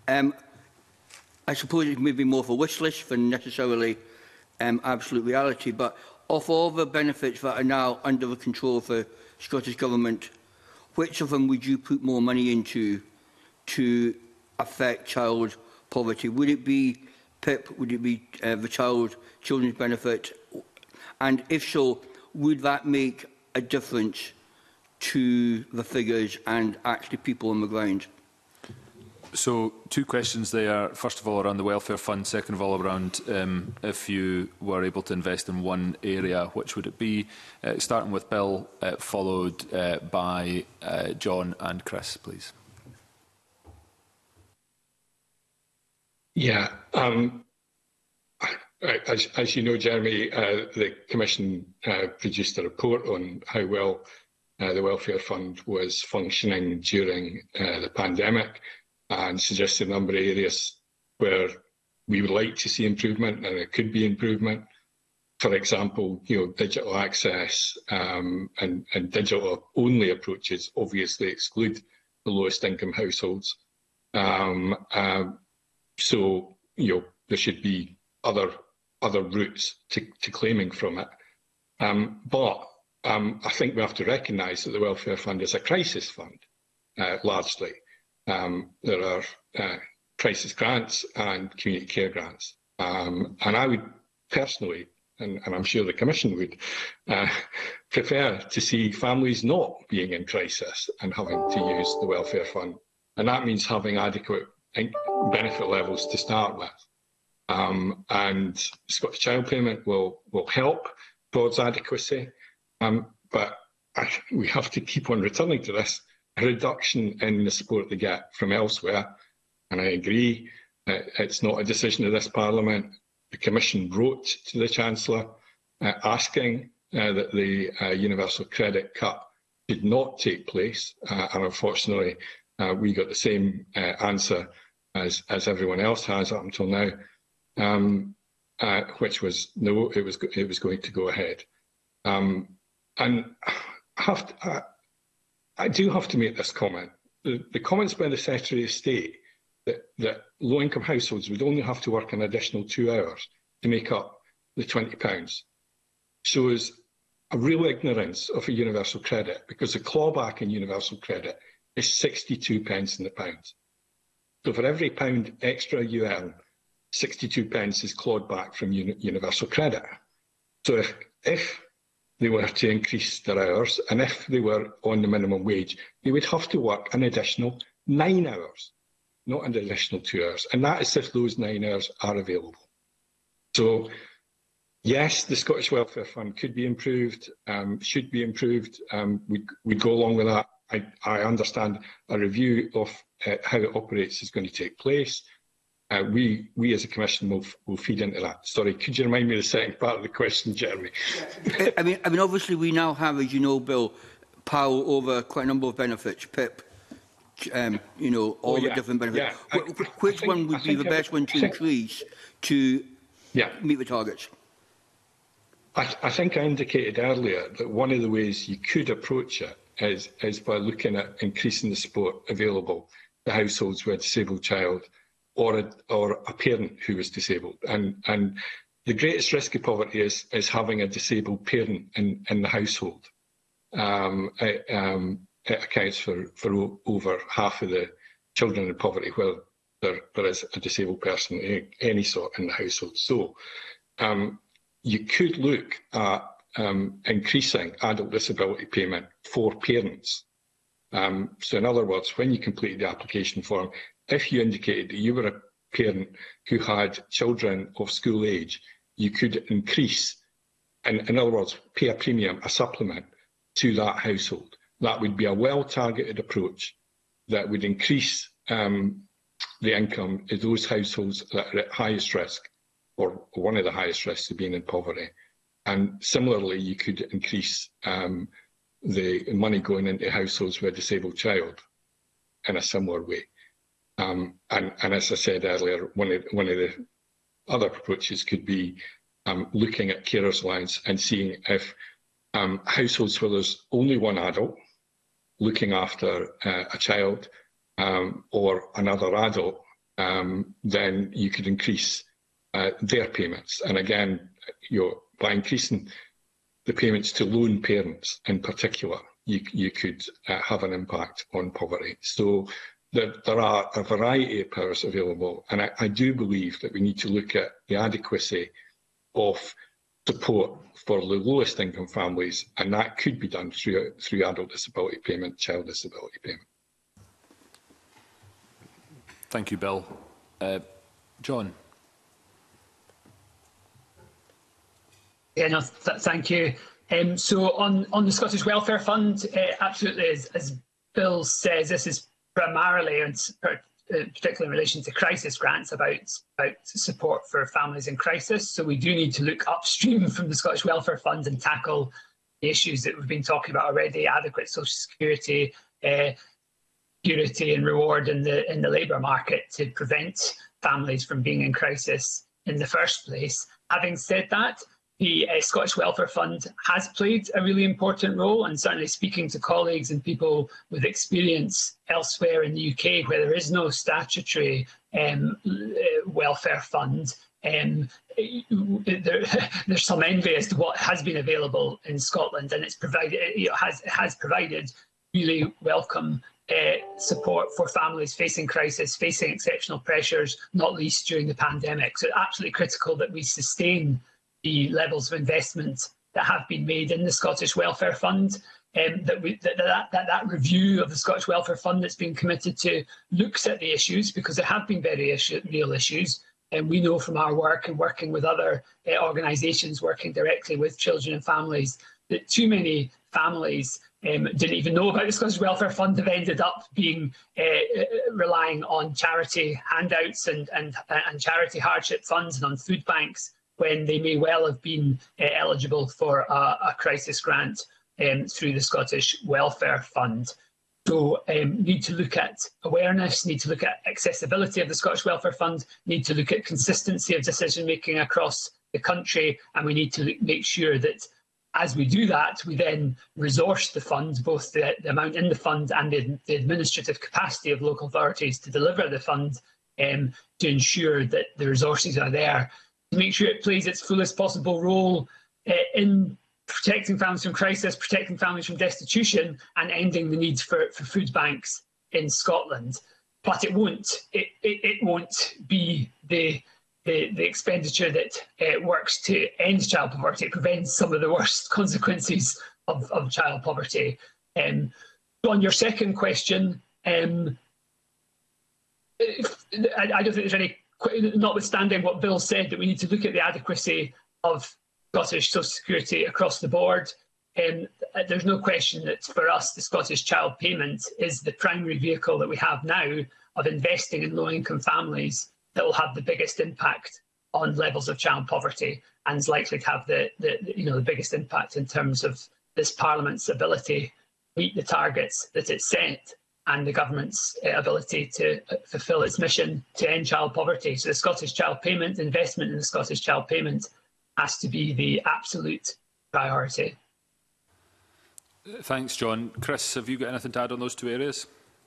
I suppose it may be more of a wish list than necessarily absolute reality, but of all the benefits that are now under the control of the Scottish Government, which of them would you put more money into to affect child poverty? Would it be PIP? Would it be the children's benefit? And if so, would that make a difference to the figures and actually people on the ground? So, two questions there. First of all, around the welfare fund. Second of all, around if you were able to invest in one area, which would it be? Starting with Bill, followed by John and Chris, please. Yeah. As you know, Jeremy, the Commission produced a report on how well the Welfare Fund was functioning during the pandemic, and suggested a number of areas where we would like to see improvement, and there could be improvement. For example, digital access and digital-only approaches obviously exclude the lowest income households. So there should be other routes to claiming from it. But I think we have to recognise that the Welfare Fund is a crisis fund, largely. There are crisis grants and community care grants. And I would personally, and I'm sure the Commission would, prefer to see families not being in crisis and having to use the Welfare Fund. And that means having adequate benefit levels to start with. And Scottish Child Payment will help towards adequacy. But we have to keep on returning to this. A reduction in the support they get from elsewhere, and I agree, it's not a decision of this Parliament. The Commission wrote to the Chancellor asking that the universal credit cut did not take place, and unfortunately we got the same answer as everyone else has up until now, which was no, it was going to go ahead. And I do have to make this comment. The comments by the Secretary of State that low-income households would only have to work an additional 2 hours to make up the £20 shows a real ignorance of a universal credit, because the clawback in universal credit is 62 pence in the pound. So for every £1 extra you earn, 62 pence is clawed back from universal credit. So if they were to increase their hours, and if they were on the minimum wage, they would have to work an additional 9 hours, not an additional 2 hours. And that is if those 9 hours are available. So, yes, the Scottish Welfare Fund could be improved, should be improved. We'd go along with that. I understand a review of how it operates is going to take place. We as a Commission will feed into that. Sorry, could you remind me of the second part of the question, Jeremy? I mean, obviously we now have, as you know, Bill, power over quite a number of benefits, PIP, you know, all the different benefits. Yeah. Which one would be the best one to increase to meet the targets? I think I indicated earlier that one of the ways you could approach it is by looking at increasing the support available to households with a disabled child or a parent who is disabled. And the greatest risk of poverty is having a disabled parent in the household. It accounts for over half of the children in poverty, where there is a disabled person of any sort in the household. So you could look at increasing adult disability payment for parents. So in other words, when you completed the application form, if you indicated that you were a parent who had children of school age, you could increase, in other words, pay a premium, a supplement to that household. That would be a well-targeted approach that would increase the income of those households that are at highest risk, or one of the highest risks of being in poverty. And similarly, you could increase the money going into households with a disabled child in a similar way. And as I said earlier, one of the other approaches could be looking at carers allowance and seeing if households where there's only one adult looking after a child or another adult, then you could increase their payments. And again, by increasing the payments to lone parents in particular, you could have an impact on poverty. So there are a variety of powers available, and I do believe that we need to look at the adequacy of support for the lowest income families, and that could be done through adult disability payment, child disability payment. Thank you, Bill. John. Yeah, no, thank you. So on the Scottish Welfare Fund, absolutely, as Bill says, this is primarily, and particularly in relation to crisis grants, about support for families in crisis. So we do need to look upstream from the Scottish Welfare Fund and tackle the issues that we've been talking about already: adequate social security, security and reward in the labour market to prevent families from being in crisis in the first place. Having said that, the Scottish Welfare Fund has played a really important role, and certainly speaking to colleagues and people with experience elsewhere in the UK where there is no statutory welfare fund, there's some envy as to what has been available in Scotland, and it's provided, has provided really welcome support for families facing crisis, facing exceptional pressures, not least during the pandemic. So it's absolutely critical that we sustain the levels of investment that have been made in the Scottish Welfare Fund, that review of the Scottish Welfare Fund that's been committed to looks at the issues, because there have been very real issues. And we know from our work and working with other organisations working directly with children and families that too many families didn't even know about the Scottish Welfare Fund, have ended up being relying on charity handouts and charity hardship funds and on food banks, when they may well have been eligible for a crisis grant through the Scottish Welfare Fund. So need to look at awareness, need to look at accessibility of the Scottish Welfare Fund, need to look at consistency of decision making across the country, and we need to make sure that as we do that, we then resource the fund, both the amount in the fund and the administrative capacity of local authorities to deliver the fund, to ensure that the resources are there to make sure it plays its fullest possible role in protecting families from crisis, protecting families from destitution, and ending the need for food banks in Scotland. But it won't be the expenditure that works to end child poverty. It prevents some of the worst consequences of child poverty. So on your second question, I don't think there's any, notwithstanding what Bill said, that we need to look at the adequacy of Scottish social security across the board. there's no question that for us, the Scottish Child Payment is the primary vehicle that we have now of investing in low-income families that will have the biggest impact on levels of child poverty, and is likely to have the biggest impact in terms of this Parliament's ability to meet the targets that it set and the government's ability to fulfil its mission to end child poverty. So the Scottish Child Payment, investment in the Scottish Child Payment has to be the absolute priority. Thanks, John. Chris, have you got anything to add on those two areas?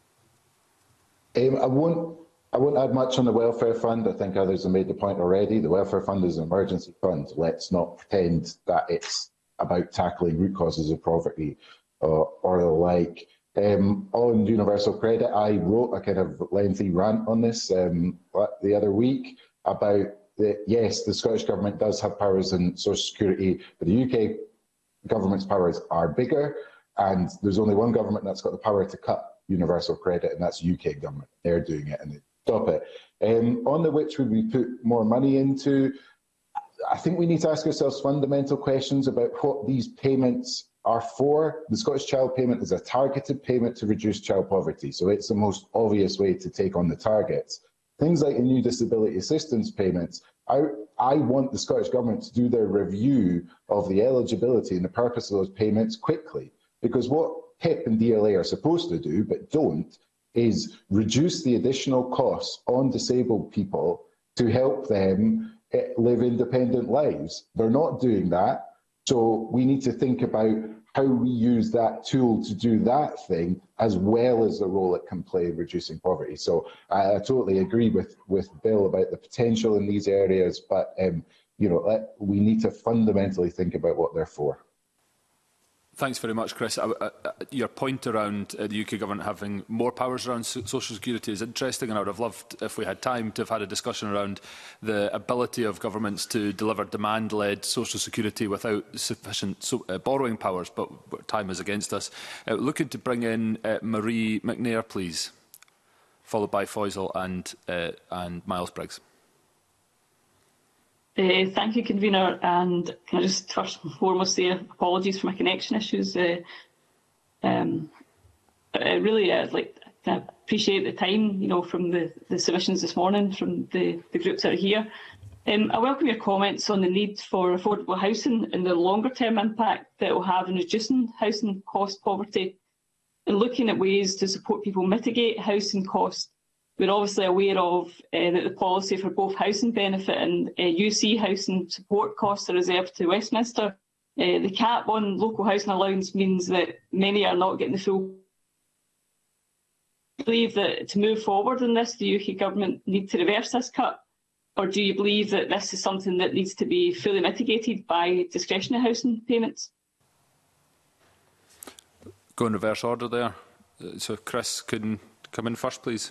I won't add much on the welfare fund. I think others have made the point already. The welfare fund is an emergency fund. Let's not pretend that it's about tackling root causes of poverty or the like. On universal credit, I wrote a kind of lengthy rant on this the other week about yes, the Scottish Government does have powers in social security, but the UK government's powers are bigger, and there's only one government that's got the power to cut universal credit, and that's the UK government. They're doing it and they stop it. On the which would we put more money into, I think we need to ask ourselves fundamental questions about what these payments are for. The Scottish Child Payment is a targeted payment to reduce child poverty, so it's the most obvious way to take on the targets. Things like the new disability assistance payments, I want the Scottish Government to do their review of the eligibility and the purpose of those payments quickly, because what PIP and DLA are supposed to do, but don't, is reduce the additional costs on disabled people to help them live independent lives. They're not doing that, so we need to think about how we use that tool to do that thing, as well as the role it can play in reducing poverty. So I totally agree with Bill about the potential in these areas, but we need to fundamentally think about what they're for. Thanks very much, Chris. Your point around the UK government having more powers around social security is interesting, and I would have loved, if we had time, to have had a discussion around the ability of governments to deliver demand-led social security without sufficient borrowing powers, but time is against us. Looking to bring in Marie McNair, please, followed by Faisal and Miles Briggs. Thank you, Convener, and can I just first and foremost say apologies for my connection issues. Really, I appreciate the time, from the submissions this morning from the groups that are here. I welcome your comments on the need for affordable housing and the longer-term impact that it will have in reducing housing cost poverty and looking at ways to support people mitigate housing costs. We're obviously aware of that the policy for both housing benefit and UC housing support costs are reserved to Westminster. The cap on local housing allowance means that many are not getting the full. Do you believe that to move forward in this, the UK government need to reverse this cut? Or do you believe that this is something that needs to be fully mitigated by discretionary housing payments? Go in reverse order there. So Chris can come in first, please.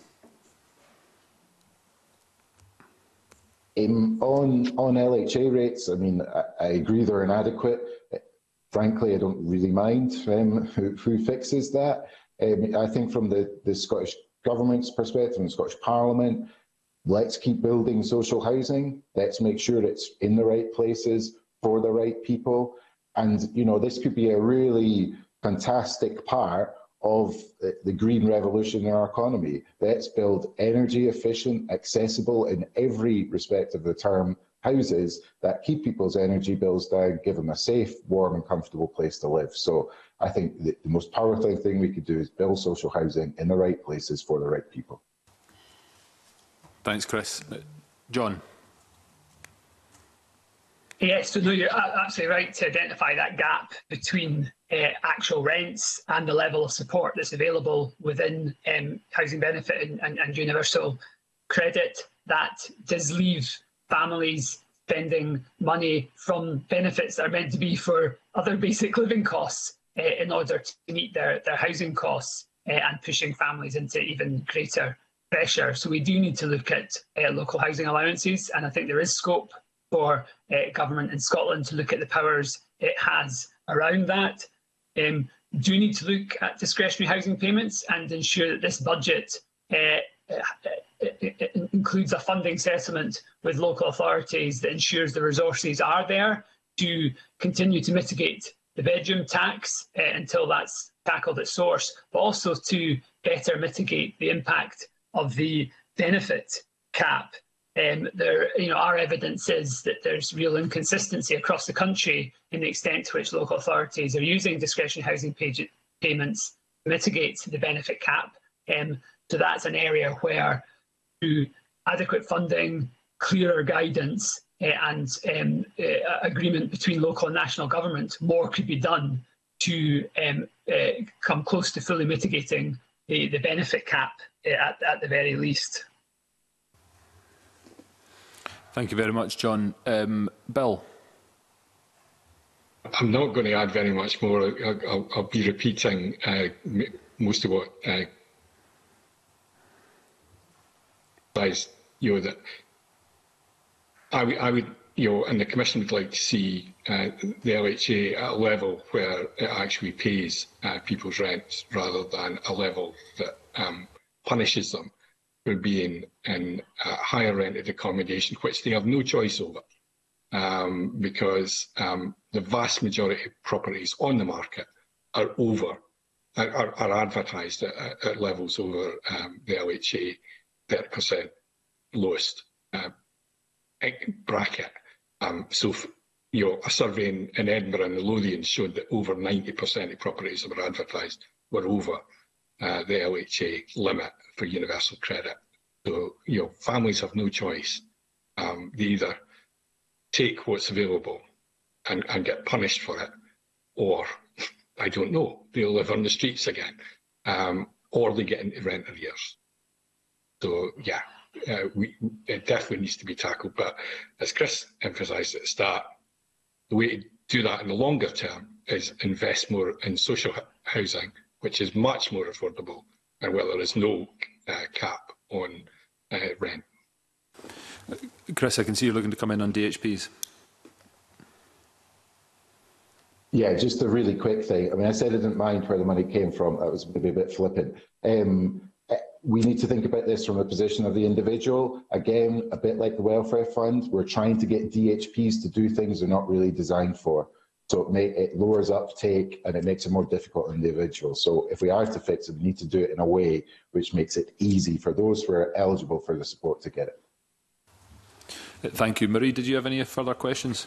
On LHA rates, I agree they're inadequate. Frankly, I don't really mind who fixes that. I think from the Scottish Government's perspective, and the Scottish Parliament, let's keep building social housing. Let's make sure it's in the right places for the right people. And, this could be a really fantastic part of the green revolution in our economy. Let's build energy efficient, accessible in every respect of the term houses that keep people's energy bills down, give them a safe, warm and comfortable place to live. So I think the most powerful thing we could do is build social housing in the right places for the right people. Thanks, Chris. John. Yes, so no, you're absolutely right to identify that gap between actual rents and the level of support that's available within housing benefit and universal credit. That does leave families spending money from benefits that are meant to be for other basic living costs in order to meet their housing costs and pushing families into even greater pressure. So we do need to look at local housing allowances, and I think there is scope for government in Scotland to look at the powers it has around that. Do need to look at discretionary housing payments and ensure that this budget includes a funding settlement with local authorities that ensures the resources are there to continue to mitigate the bedroom tax until that's tackled at source, but also to better mitigate the impact of the benefit cap. Our evidence is that there's real inconsistency across the country in the extent to which local authorities are using discretionary housing payments to mitigate the benefit cap. So that's an area where, through adequate funding, clearer guidance and agreement between local and national government, more could be done to come close to fully mitigating the benefit cap at the very least. Thank you very much, John. Bill? I'm not going to add very much more. I'll be repeating most of what that I would, and the Commission would like to see the LHA at a level where it actually pays people's rents rather than a level that punishes them for being in higher rented accommodation, which they have no choice over, because the vast majority of properties on the market are advertised at levels over the LHA 30% lowest bracket. So a survey in Edinburgh and the Lothians showed that over 90% of properties that were advertised were over the LHA limit for universal credit. So families have no choice. They either take what's available and get punished for it, or I don't know, they'll live on the streets again, or they get into rent arrears. So yeah, it definitely needs to be tackled. But as Chris emphasised at the start, the way to do that in the longer term is invest more in social housing, which is much more affordable and where there is no cap on rent. Chris, I can see you're looking to come in on DHPs. Yeah, just a really quick thing. I mean, I said I didn't mind where the money came from. That was maybe a bit flippant. We need to think about this from a position of the individual. Again, a bit like the welfare fund, we're trying to get DHPs to do things they're not really designed for. So it lowers uptake and it makes it more difficult on the individual. So if we are to fix it, we need to do it in a way which makes it easy for those who are eligible for the support to get it. Thank you. Marie, did you have any further questions?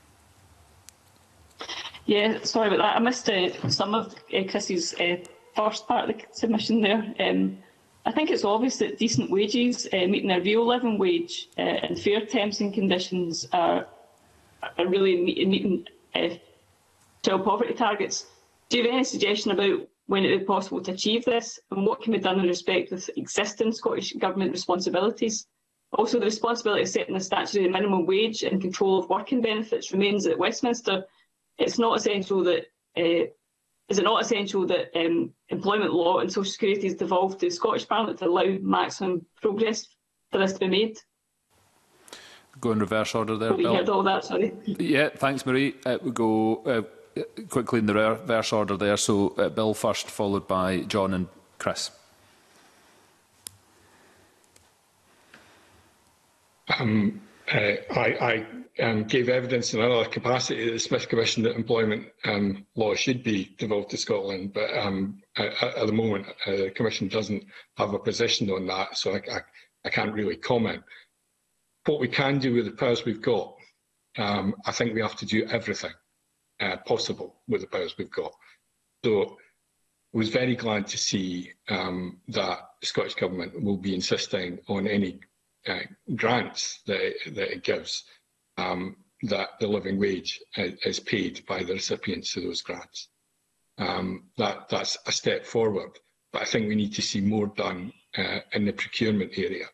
Yeah, sorry about that. I missed some of Chris's first part of the submission there. I think it's obvious that decent wages, meeting a real living wage and fair terms and conditions are really meeting child poverty targets. Do you have any suggestion about when it would be possible to achieve this, and what can be done in respect with existing Scottish Government responsibilities? Also, the responsibility of setting a statutory minimum wage and control of working benefits remains at Westminster. It's not essential that is it not essential that employment law and social security is devolved to the Scottish Parliament to allow maximum progress for this to be made? Go in reverse order there, Bill. We heard all that, sorry. Yeah, thanks, Marie. We'll go quickly in the reverse order there. So Bill first, followed by John and Chris. I gave evidence in another capacity at the Smith Commission that employment law should be devolved to Scotland, but at the moment the Commission doesn't have a position on that, so I can't really comment. What we can do with the powers we've got, I think we have to do everything possible with the powers we've got. So I was very glad to see that the Scottish Government will be insisting on any grants that it gives, that the living wage is paid by the recipients of those grants. That's a step forward, but I think we need to see more done in the procurement area.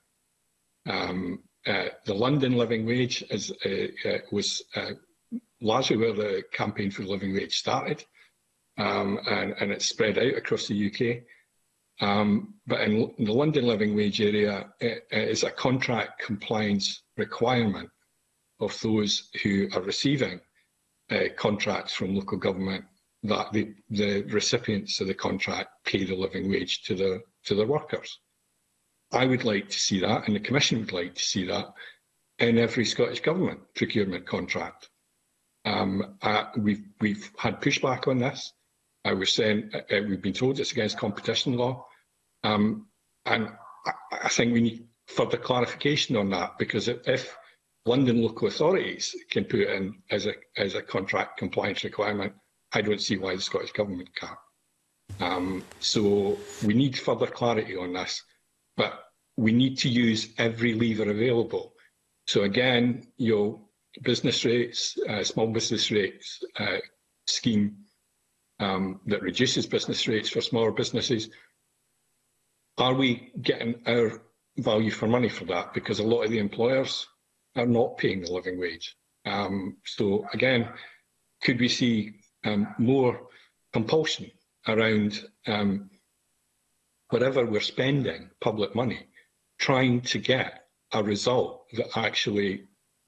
The London living wage was largely where the campaign for the living wage started, and it's spread out across the UK. But in the London living wage area, it is a contract compliance requirement of those who are receiving contracts from local government that the recipients of the contract pay the living wage to their workers. I would like to see that, and the Commission would like to see that, in every Scottish Government procurement contract. We've had pushback on this. We're saying we've been told it's against competition law, and I think we need further clarification on that, because if London local authorities can put it in as a contract compliance requirement, I don't see why the Scottish Government can't. So we need further clarity on this, but we need to use every lever available. So again, business rates, small business rates scheme that reduces business rates for smaller businesses. Are we getting our value for money for that? Because a lot of the employers are not paying the living wage. So again, could we see more compulsion around whatever we're spending public money, trying to get a result that actually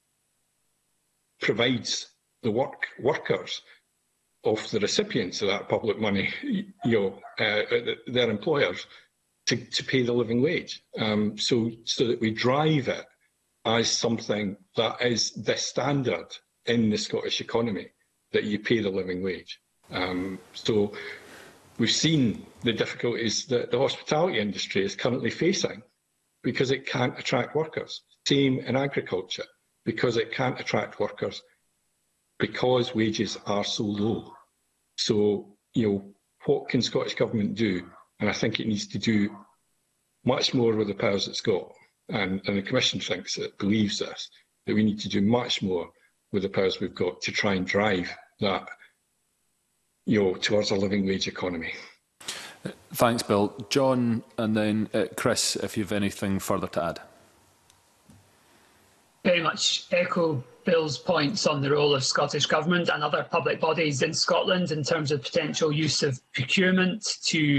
provides the workers of the recipients of that public money, their employers, to pay the living wage, so that we drive it as something that is the standard in the Scottish economy, that you pay the living wage. So we've seen the difficulties that the hospitality industry is currently facing because it can't attract workers. Same in agriculture, because it can't attract workers because wages are so low. So, what can Scottish Government do? And I think it needs to do much more with the powers it's got. And the Commission believes this, that we need to do much more with the powers we've got to try and drive that, towards a living wage economy. Thanks, Bill. John, and then Chris, if you have anything further to add. Very much echo Bill's points on the role of Scottish Government and other public bodies in Scotland in terms of potential use of procurement to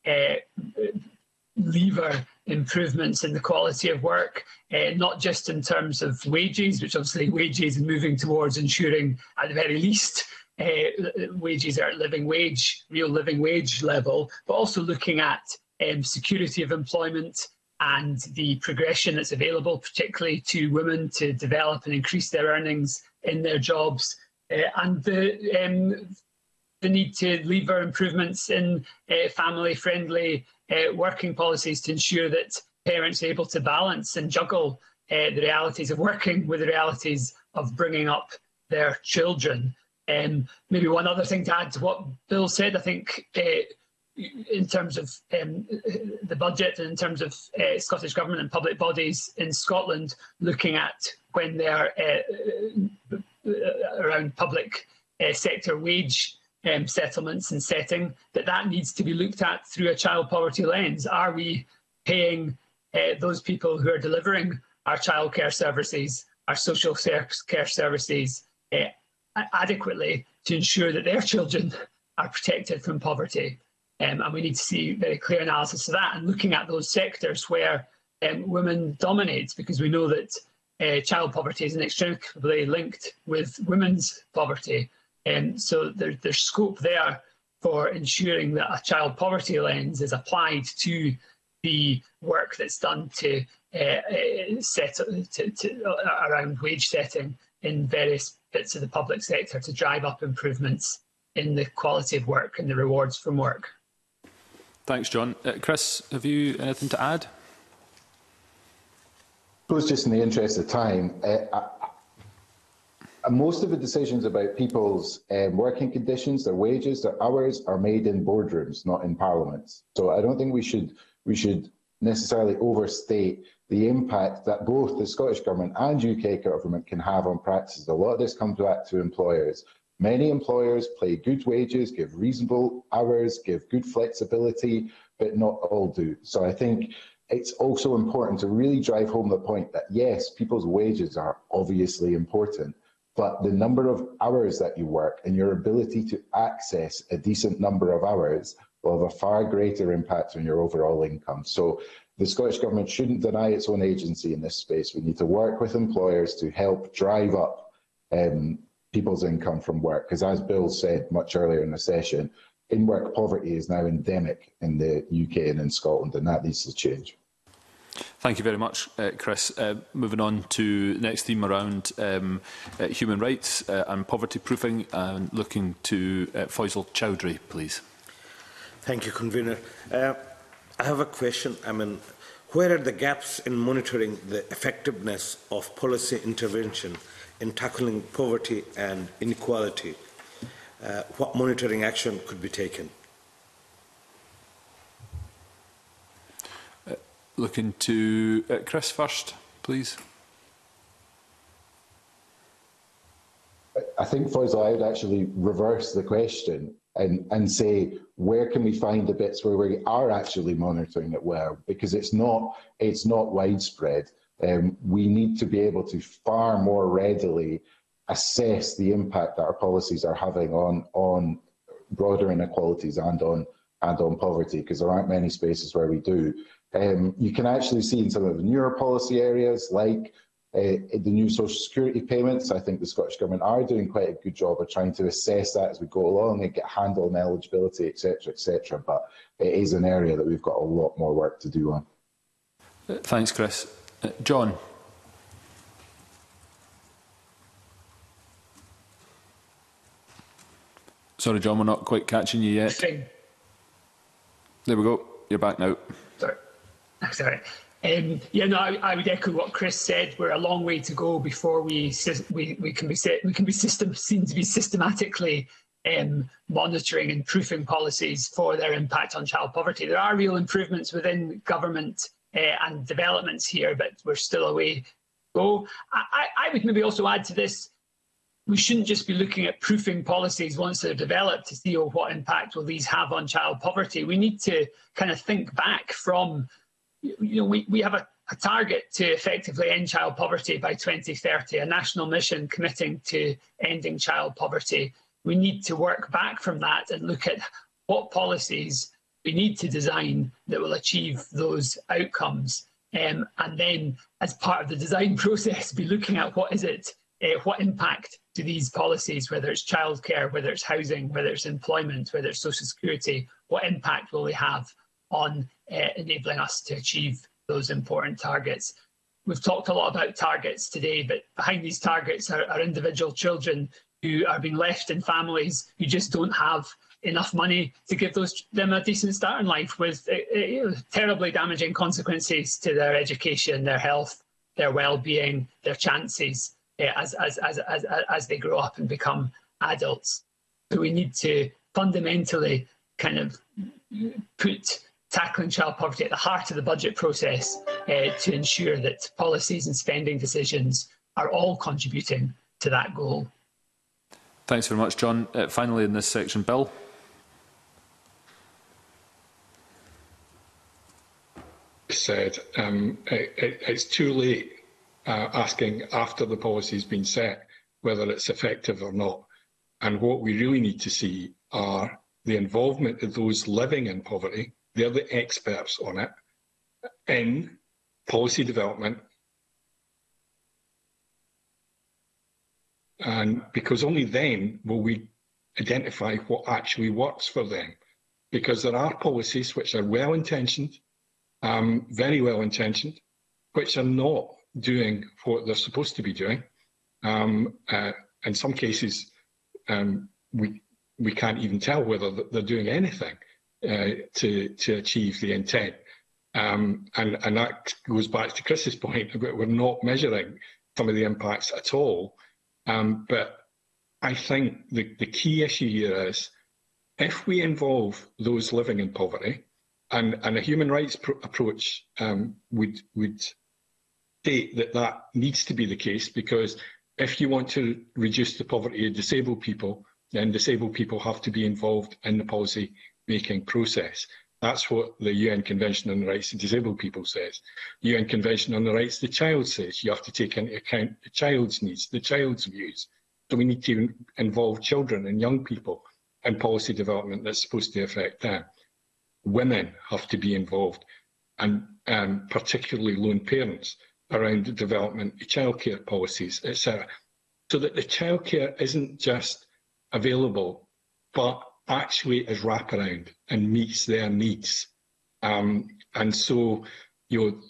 lever improvements in the quality of work, not just in terms of wages, which obviously wages and moving towards ensuring at the very least wages are at real living wage level, but also looking at security of employment and the progression that's available, particularly to women, to develop and increase their earnings in their jobs, and the need to lever improvements in family-friendly working policies to ensure that parents are able to balance and juggle the realities of working with the realities of bringing up their children. Maybe one other thing to add to what Bill said, I think in terms of the budget and in terms of Scottish Government and public bodies in Scotland looking at when they're around public sector wage settlements and setting, that needs to be looked at through a child poverty lens. Are we paying those people who are delivering our childcare services, our social care services adequately to ensure that their children are protected from poverty? And we need to see very clear analysis of that and looking at those sectors where women dominate, because we know that child poverty is inextricably linked with women's poverty. So there's scope there for ensuring that a child poverty lens is applied to the work that's done to around wage setting in various bits of the public sector to drive up improvements in the quality of work and the rewards from work. Thanks, John. Chris, have you anything to add? I suppose just in the interest of time, most of the decisions about people's working conditions, their wages, their hours are made in boardrooms, not in parliaments. So I don't think we should necessarily overstate the impact that both the Scottish Government and UK Government can have on practices. A lot of this comes back to employers. Many employers pay good wages, give reasonable hours, give good flexibility, but not all do. So I think it's also important to really drive home the point that, yes, people's wages are obviously important, but the number of hours that you work and your ability to access a decent number of hours will have a far greater impact on your overall income. So the Scottish Government shouldn't deny its own agency in this space. We need to work with employers to help drive up people's income from work, because as Bill said much earlier in the session, in-work poverty is now endemic in the UK and in Scotland, and that needs to change. Thank you very much, Chris. Moving on to the next theme around human rights and poverty proofing, and looking to Faisal Chowdhury, please. Thank you, Convener. I have a question. Where are the gaps in monitoring the effectiveness of policy intervention in tackling poverty and inequality? What monitoring action could be taken? Looking to Chris first, please. I think, Faisal, I would actually reverse the question and say, where can we find the bits where we are actually monitoring it well? Because it's not widespread. We need to be able to far more readily assess the impact that our policies are having on broader inequalities and on poverty, because there aren't many spaces where we do. You can actually see in some of the newer policy areas, like the new social security payments. I think the Scottish Government are doing quite a good job of trying to assess that as we go along and get a handle on eligibility, etc., etc. But it is an area that we've got a lot more work to do on. Thanks, Chris. John. Sorry, John, we're not quite catching you yet. There we go. You're back now. Sorry. I would echo what Chris said. We're a long way to go before we can be seen to be systematically monitoring and proofing policies for their impact on child poverty. There are real improvements within government and developments here, but we're still a way to go. I would maybe also add to this, we shouldn't just be looking at proofing policies once they're developed to see what impact will these have on child poverty. We need to kind of think back from, we have a target to effectively end child poverty by 2030, a national mission committing to ending child poverty. We need to work back from that and look at what policies we need to design that will achieve those outcomes. And then, as part of the design process, be looking at what impact do these policies, whether it's childcare, whether it's housing, whether it's employment, whether it's social security, what impact will they have on enabling us to achieve those important targets? We've talked a lot about targets today, but behind these targets are individual children who are being left in families who just don't have enough money to give them a decent start in life, with terribly damaging consequences to their education, their health, their well-being, their chances as they grow up and become adults. So we need to fundamentally kind of put tackling child poverty at the heart of the budget process to ensure that policies and spending decisions are all contributing to that goal. Thanks very much, John. Finally, in this section, Bill. Said it's too late asking after the policy's been set whether it's effective or not. And what we really need to see are the involvement of those living in poverty. They're the experts on it, in policy development. And because only then will we identify what actually works for them. Because there are policies which are well-intentioned, very well-intentioned, which are not doing what they're supposed to be doing. In some cases, we can't even tell whether they're doing anything to achieve the intent. And that goes back to Chris's point about we're not measuring some of the impacts at all. But I think the key issue here is, if we involve those living in poverty, and a human rights approach would state that needs to be the case, because if you want to reduce the poverty of disabled people, then disabled people have to be involved in the policy making process. That's what the UN Convention on the Rights of Disabled People says. The UN Convention on the Rights of the Child says you have to take into account the child's needs, the child's views. So we need to involve children and young people in policy development that's supposed to affect them. Women have to be involved, and particularly lone parents, around the development of childcare policies, etc. So that the childcare isn't just available, but actually is wraparound and meets their needs. And so,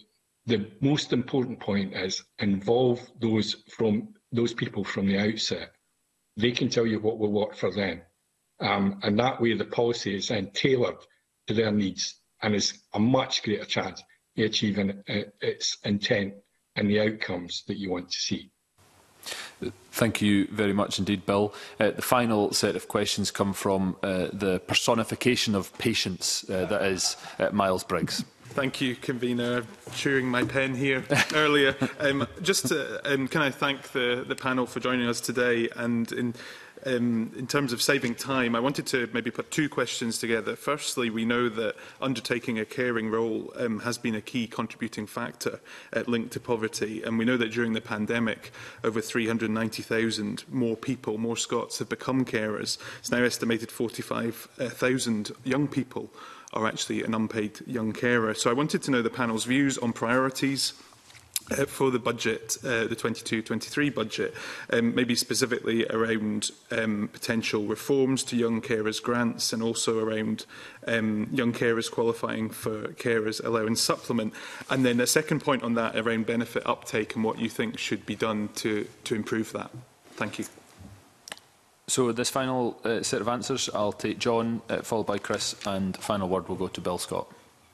the most important point is involve those people from the outset. They can tell you what will work for them. And that way the policy is then tailored to their needs and is a much greater chance of achieving its intent and the outcomes that you want to see. Thank you very much indeed, Bill. The final set of questions come from the personification of patience, that is Miles Briggs. Thank you, Convener. Chewing my pen here earlier. Can I thank the panel for joining us today? And in terms of saving time, I wanted to maybe put two questions together. Firstly, we know that undertaking a caring role has been a key contributing factor linked to poverty. And we know that during the pandemic, over 390,000 more people, more Scots have become carers. It's now estimated 45,000 young people are actually an unpaid young carer. So I wanted to know the panel's views on priorities for the budget, the 22-23 budget, maybe specifically around potential reforms to young carers grants and also around young carers qualifying for carers allowance supplement. And then a second point on that around benefit uptake and what you think should be done to improve that. Thank you. So this final set of answers, I'll take John, followed by Chris, and final word will go to Bill Scott.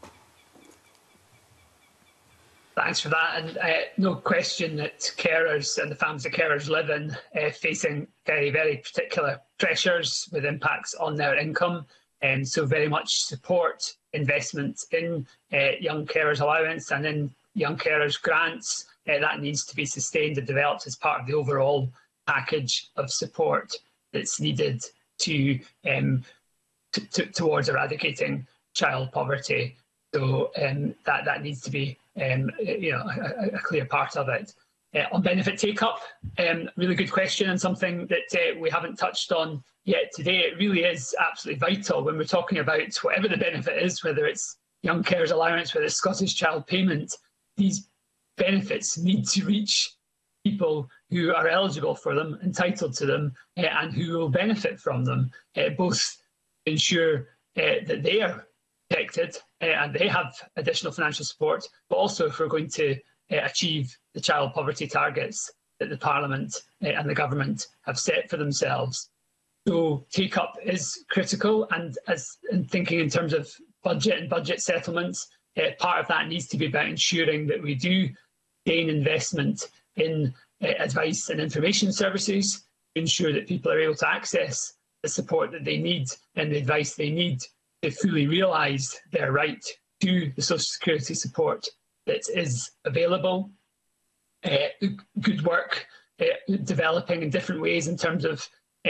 Thanks for that. And no question that carers and the families that carers live in facing very, very particular pressures with impacts on their income. And so very much support investment in young carers allowance and in young carers grants. That needs to be sustained and developed as part of the overall package of support that's needed to towards eradicating child poverty. So that needs to be a clear part of it. On benefit take-up, really good question and something that we haven't touched on yet today. It really is absolutely vital when we're talking about whatever the benefit is, whether it's young carers allowance, whether it's Scottish Child Payment. These benefits need to reach people who are eligible for them, entitled to them, and who will benefit from them, both ensure that they are protected and they have additional financial support, but also if we're going to achieve the child poverty targets that the Parliament and the Government have set for themselves. So take-up is critical, and as in thinking in terms of budget and budget settlements, part of that needs to be about ensuring that we do gain investment in advice and information services to ensure that people are able to access the support that they need and the advice they need to fully realise their right to the social security support that is available. Good work developing in different ways in terms of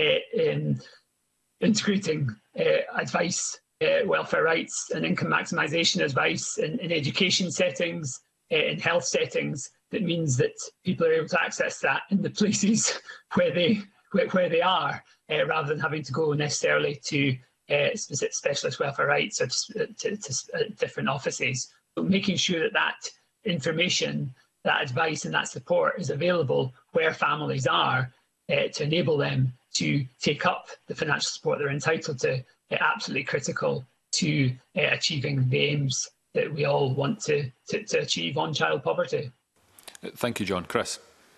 integrating advice, welfare rights and income maximisation advice in education settings, in health settings. That means that people are able to access that in the places where they are, rather than having to go necessarily to specialist welfare rights or to different offices. So making sure that that information, that advice and that support is available where families are to enable them to take up the financial support they're entitled to, absolutely critical to achieving the aims that we all want to achieve on child poverty. Thank you, John. Chris.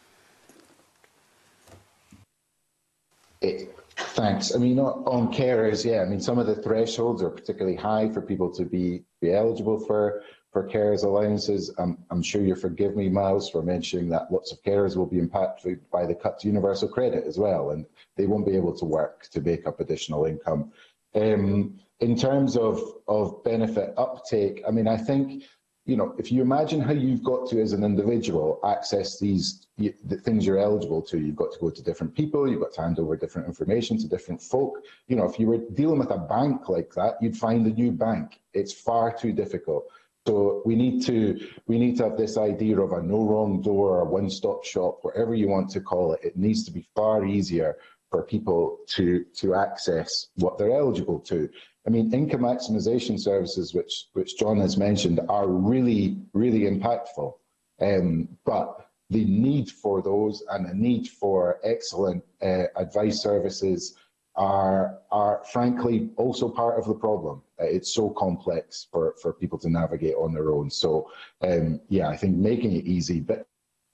Thanks. I mean, on carers, yeah, I mean, some of the thresholds are particularly high for people to be eligible for carers allowances. I'm sure you forgive me, Miles, for mentioning that lots of carers will be impacted by the cut to universal credit as well, and they won't be able to work to make up additional income. In terms of benefit uptake, I mean, I think, you know, if you imagine how you've got to, as an individual, access the things you're eligible to, you've got to go to different people, you've got to hand over different information to different folk. You know, if you were dealing with a bank like that, you'd find a new bank. It's far too difficult. So we need to have this idea of a no wrong door, a one-stop shop, whatever you want to call it. It needs to be far easier for people to access what they're eligible to. I mean, income maximisation services, which John has mentioned, are really, really impactful. But the need for those and the need for excellent advice services are frankly also part of the problem. It's so complex for people to navigate on their own. So, yeah, I think making it easy, but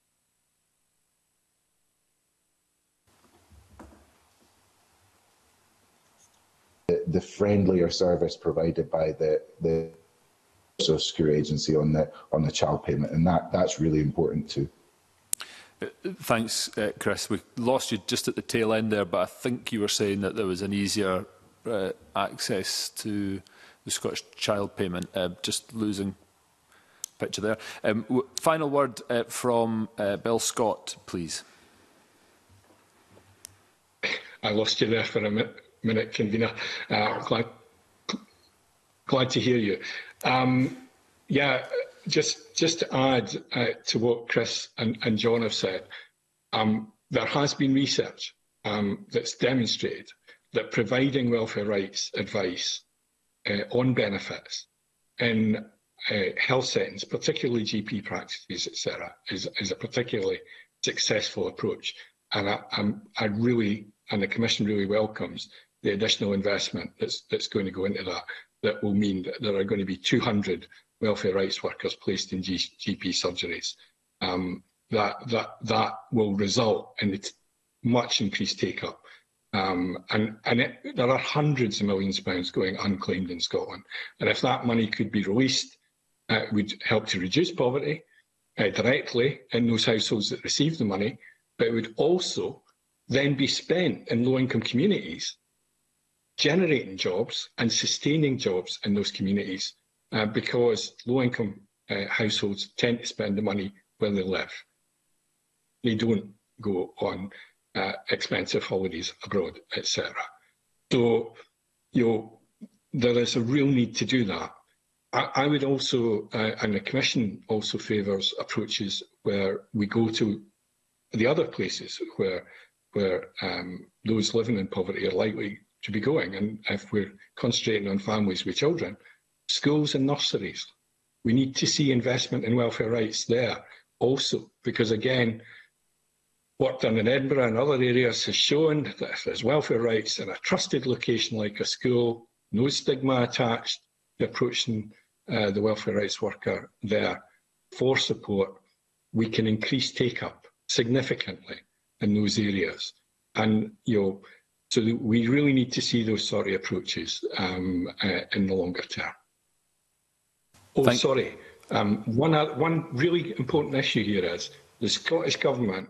the friendlier service provided by the Social Security Agency on the child payment, and that's really important too. Thanks, Chris. We lost you just at the tail end there, but I think you were saying that there was an easier access to the Scottish child payment. Just losing picture there. Final word from Bill Scott, please. I lost you there for a minute, convener. Glad to hear you. Yeah, just to add to what Chris and John have said, there has been research that's demonstrated that providing welfare rights advice on benefits in health settings, particularly GP practices, etc., is a particularly successful approach. And I really, and the Commission really welcomes the additional investment that's going to go into that. That will mean that there are going to be 200 welfare rights workers placed in GP surgeries. That will result in much increased take-up. There are hundreds of millions of pounds going unclaimed in Scotland. And if that money could be released, it would help to reduce poverty directly in those households that receive the money, but it would also then be spent in low-income communities, generating jobs and sustaining jobs in those communities, because low-income households tend to spend the money where they live. They don't go on expensive holidays abroad, etc. So, there is a real need to do that. I would also, and the Commission also favours approaches where we go to the other places where those living in poverty are likely to be going. And if we're concentrating on families with children, schools and nurseries, we need to see investment in welfare rights there also, because again, work done in Edinburgh and other areas has shown that if there's welfare rights in a trusted location like a school, no stigma attached to approaching the welfare rights worker there for support, we can increase take-up significantly in those areas. And so we really need to see those sort of approaches in the longer term. One really important issue here is the Scottish Government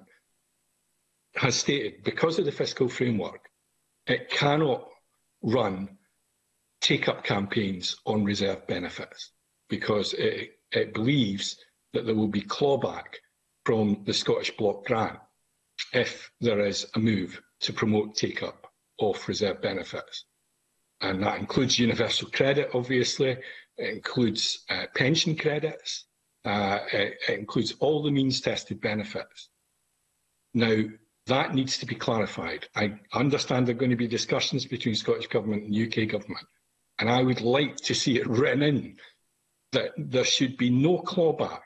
has stated, because of the fiscal framework, it cannot run take-up campaigns on reserve benefits, because it believes that there will be clawback from the Scottish Block Grant if there is a move to promote take-up of reserve benefits. And that includes universal credit, obviously. It includes pension credits. It includes all the means-tested benefits. Now, that needs to be clarified. I understand there are going to be discussions between Scottish Government and UK Government, and I would like to see it written in that there should be no clawback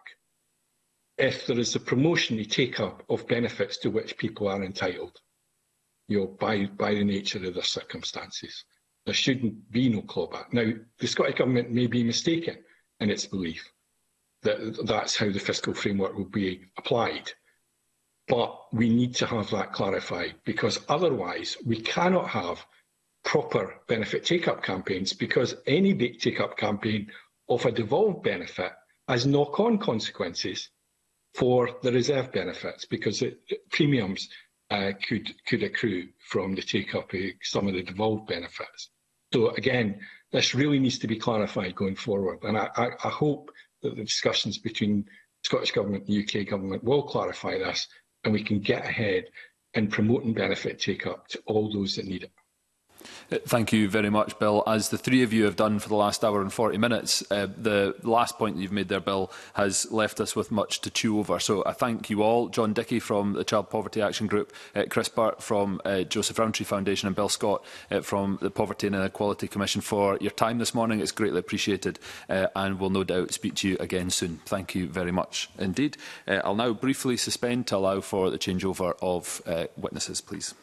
if there is a promotionary take-up of benefits to which people are entitled, by the nature of their circumstances. There shouldn't be no clawback. Now, the Scottish Government may be mistaken in its belief that that's how the fiscal framework will be applied, but we need to have that clarified, because otherwise we cannot have proper benefit take-up campaigns, because any take-up campaign of a devolved benefit has knock-on consequences for the reserve benefits, because premiums could accrue from the take-up of some of the devolved benefits. So again, this really needs to be clarified going forward, and I hope that the discussions between Scottish Government and UK Government will clarify this, and we can get ahead in promoting benefit take-up to all those that need it. Thank you very much, Bill. As the three of you have done for the last hour and 40 minutes, the last point that you've made there, Bill, has left us with much to chew over. So I thank you all, John Dickey from the Child Poverty Action Group, Chris Burt from Joseph Rowntree Foundation, and Bill Scott from the Poverty and Inequality Commission for your time this morning. It's greatly appreciated, and we'll no doubt speak to you again soon. Thank you very much indeed. I'll now briefly suspend to allow for the changeover of witnesses, please.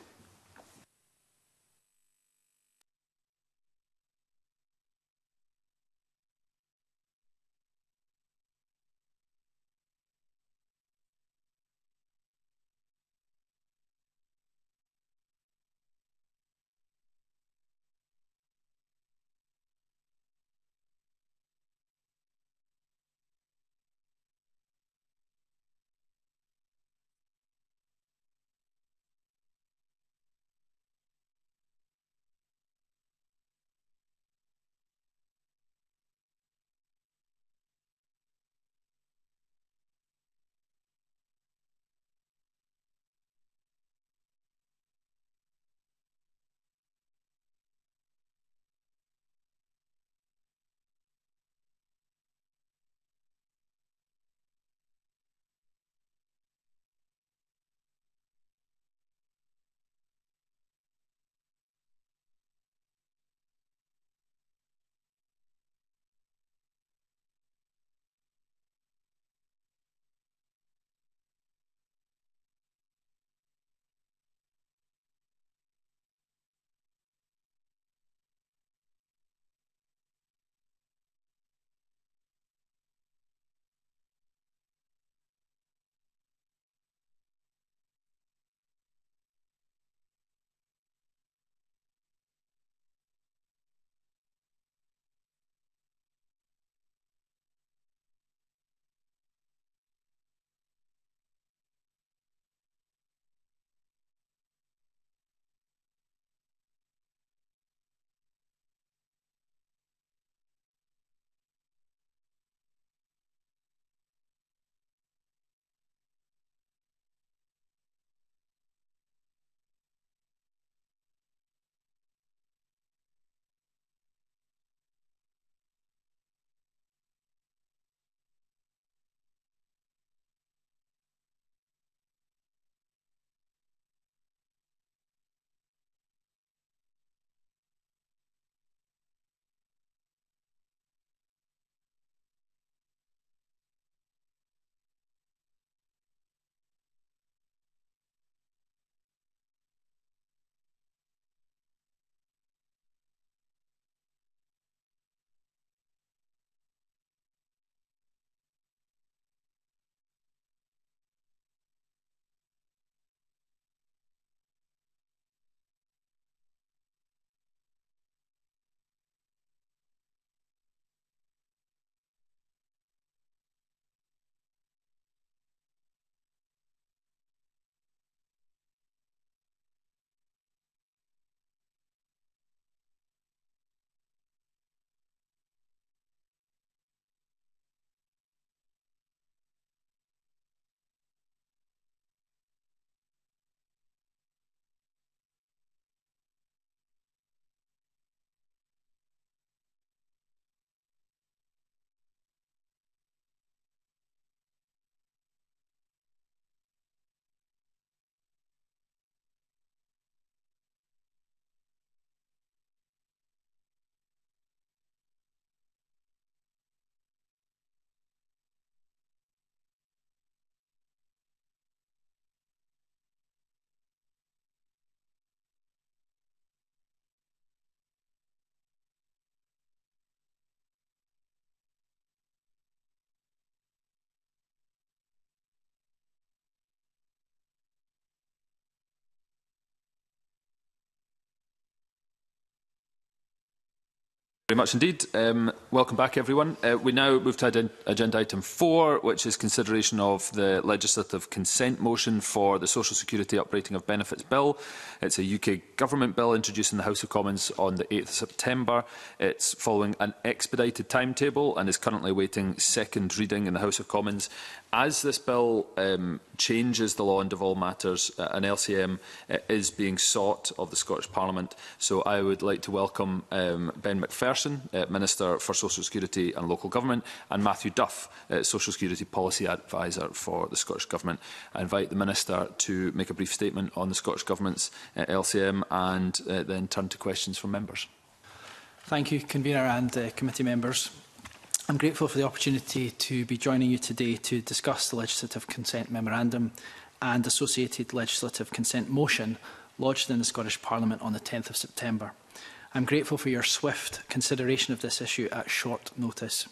Very much indeed. Welcome back, everyone. We now move to agenda item 4, which is consideration of the legislative consent motion for the Social Security Uprating of Benefits Bill. It's a UK Government bill introduced in the House of Commons on the 8th of September. It's following an expedited timetable and is currently awaiting second reading in the House of Commons. As this bill changes the law in Devolve Matters, an LCM is being sought of the Scottish Parliament. So I would like to welcome Ben Macpherson, Minister for Social Security and Local Government, and Matthew Duff, Social Security Policy Advisor for the Scottish Government. I invite the Minister to make a brief statement on the Scottish Government's LCM and then turn to questions from members. Thank you, Convener and committee members. I'm grateful for the opportunity to be joining you today to discuss the Legislative Consent Memorandum and associated legislative consent motion lodged in the Scottish Parliament on the 10th of September. I'm grateful for your swift consideration of this issue at short notice.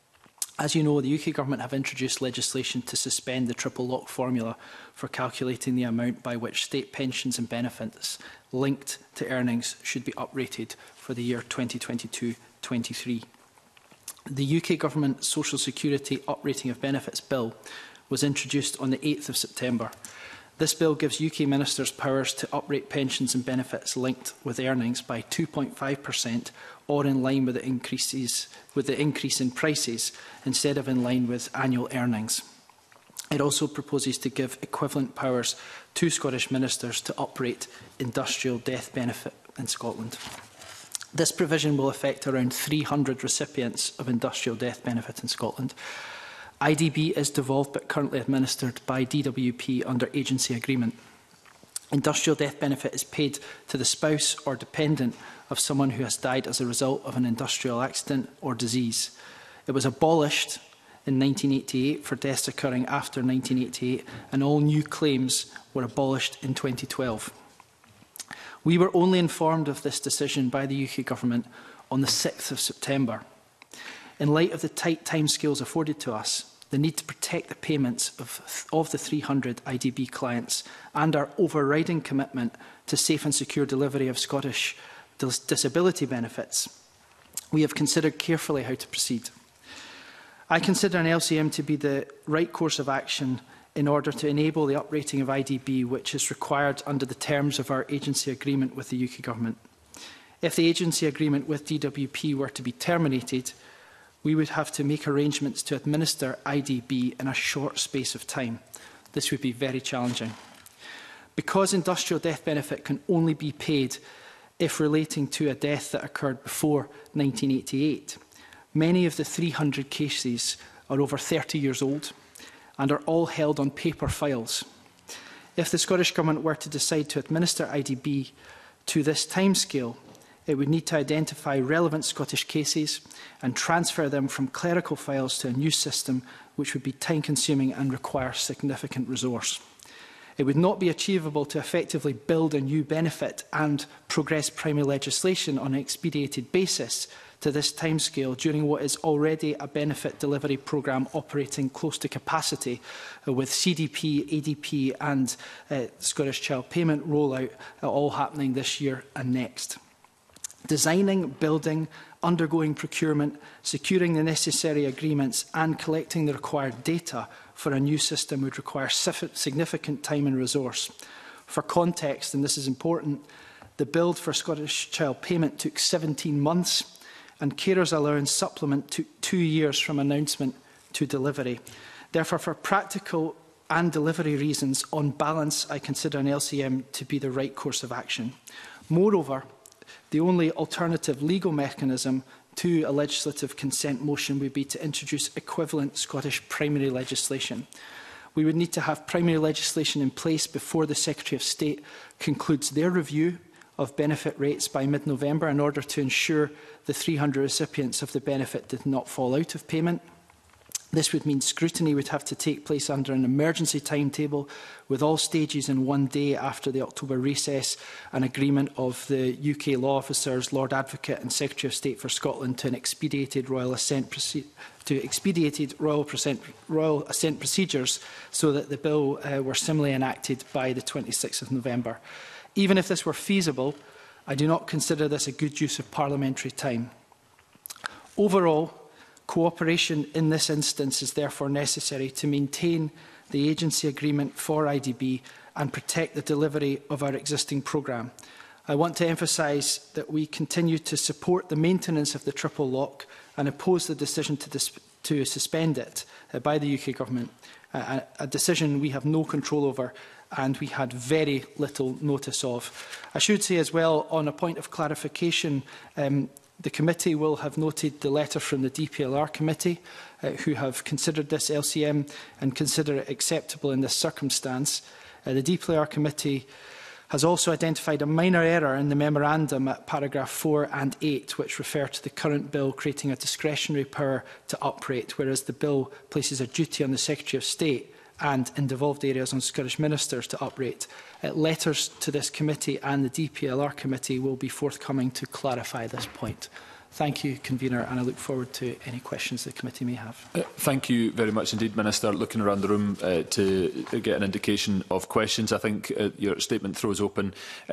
As you know, the UK Government have introduced legislation to suspend the triple lock formula for calculating the amount by which state pensions and benefits linked to earnings should be uprated for the year 2022-23. The UK Government Social Security Uprating of Benefits Bill was introduced on the 8th of September. This bill gives UK ministers powers to uprate pensions and benefits linked with earnings by 2.5% or in line with the increase in prices instead of in line with annual earnings. It also proposes to give equivalent powers to Scottish ministers to uprate industrial death benefit in Scotland. This provision will affect around 300 recipients of industrial death benefit in Scotland. IDB is devolved but currently administered by DWP under agency agreement. Industrial death benefit is paid to the spouse or dependent of someone who has died as a result of an industrial accident or disease. It was abolished in 1988 for deaths occurring after 1988, and all new claims were abolished in 2012. We were only informed of this decision by the UK Government on the 6th of September. In light of the tight timescales afforded to us, the need to protect the payments of the 300 IDB clients and our overriding commitment to safe and secure delivery of Scottish disability benefits, we have considered carefully how to proceed. I consider an LCM to be the right course of action in order to enable the uprating of IDB, which is required under the terms of our agency agreement with the UK Government. If the agency agreement with DWP were to be terminated, we would have to make arrangements to administer IDB in a short space of time. This would be very challenging. Because industrial death benefit can only be paid if relating to a death that occurred before 1988, many of the 300 cases are over 30 years old and are all held on paper files. If the Scottish Government were to decide to administer IDB to this timescale, it would need to identify relevant Scottish cases and transfer them from clerical files to a new system, which would be time-consuming and require significant resource. It would not be achievable to effectively build a new benefit and progress primary legislation on an expedited basis to this timescale during what is already a benefit delivery programme operating close to capacity with CDP, ADP and Scottish Child Payment rollout all happening this year and next. Designing, building, undergoing procurement, securing the necessary agreements and collecting the required data for a new system would require significant time and resource. For context, and this is important, the build for Scottish Child Payment took 17 months and Carers Allowance Supplement took 2 years from announcement to delivery. Therefore, for practical and delivery reasons, on balance, I consider an LCM to be the right course of action. Moreover, the only alternative legal mechanism to a legislative consent motion would be to introduce equivalent Scottish primary legislation. We would need to have primary legislation in place before the Secretary of State concludes their review of benefit rates by mid-November in order to ensure the 300 recipients of the benefit did not fall out of payment. This would mean scrutiny would have to take place under an emergency timetable with all stages in one day after the October recess, and agreement of the UK law officers, Lord Advocate and Secretary of State for Scotland to an expedited royal assent royal assent procedures so that the bill were similarly enacted by the 26th of November. Even if this were feasible, I do not consider this a good use of parliamentary time. Overall, cooperation in this instance is therefore necessary to maintain the agency agreement for IDB and protect the delivery of our existing programme. I want to emphasise that we continue to support the maintenance of the triple lock and oppose the decision to suspend it by the UK Government, a decision we have no control over and we had very little notice of. I should say as well, on a point of clarification, the committee will have noted the letter from the DPLR committee, who have considered this LCM and consider it acceptable in this circumstance. The DPLR committee has also identified a minor error in the memorandum at paragraph 4 and 8, which refer to the current bill creating a discretionary power to uprate, whereas the bill places a duty on the Secretary of State and, in devolved areas, on Scottish ministers to uprate. Letters to this committee and the DPLR committee will be forthcoming to clarify this point. Thank you, Convener, and I look forward to any questions the committee may have. Thank you very much indeed, Minister. Looking around the room to get an indication of questions, I think your statement throws open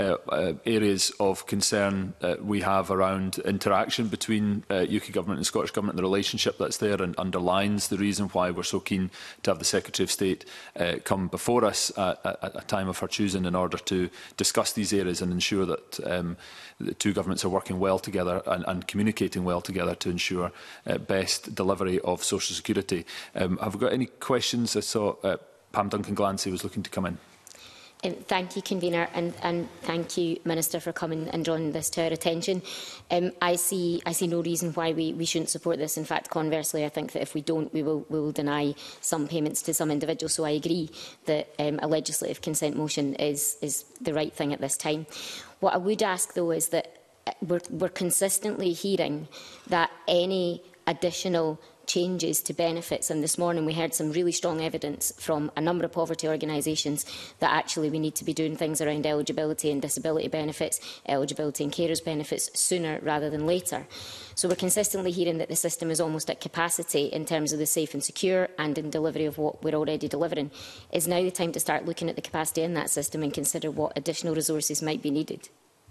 areas of concern we have around interaction between UK Government and Scottish Government, and the relationship that's there, and underlines the reason why we're so keen to have the Secretary of State come before us at a time of her choosing in order to discuss these areas and ensure that the two governments are working well together and communicating well together to ensure best delivery of social security. Have we got any questions? I saw Pam Duncan-Glancy was looking to come in. Thank you, Convener, and thank you, Minister, for coming and drawing this to our attention. I see no reason why we shouldn't support this. In fact, conversely, I think that if we don't, we will deny some payments to some individuals. So I agree that a legislative consent motion is the right thing at this time. What I would ask, though, is that we're consistently hearing that any additional changes to benefits, and this morning we heard some really strong evidence from a number of poverty organisations that actually we need to be doing things around eligibility and disability benefits, eligibility and carers benefits sooner rather than later. So we're consistently hearing that the system is almost at capacity in terms of the safe and secure and in delivery of what we're already delivering. Is now the time to start looking at the capacity in that system and consider what additional resources might be needed?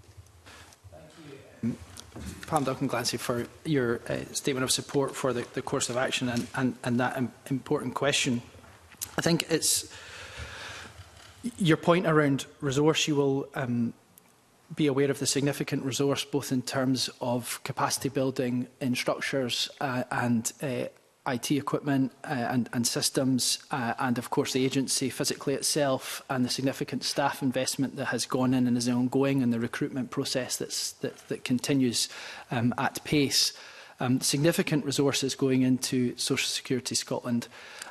Pam Duncan-Glancy, for your statement of support for the course of action and that important question. I think it's your point around resource. You will be aware of the significant resource, both in terms of capacity building in structures and IT equipment and systems, and of course the agency physically itself, and the significant staff investment that has gone in and is ongoing, and the recruitment process that continues at pace. Significant resources going into Social Security Scotland.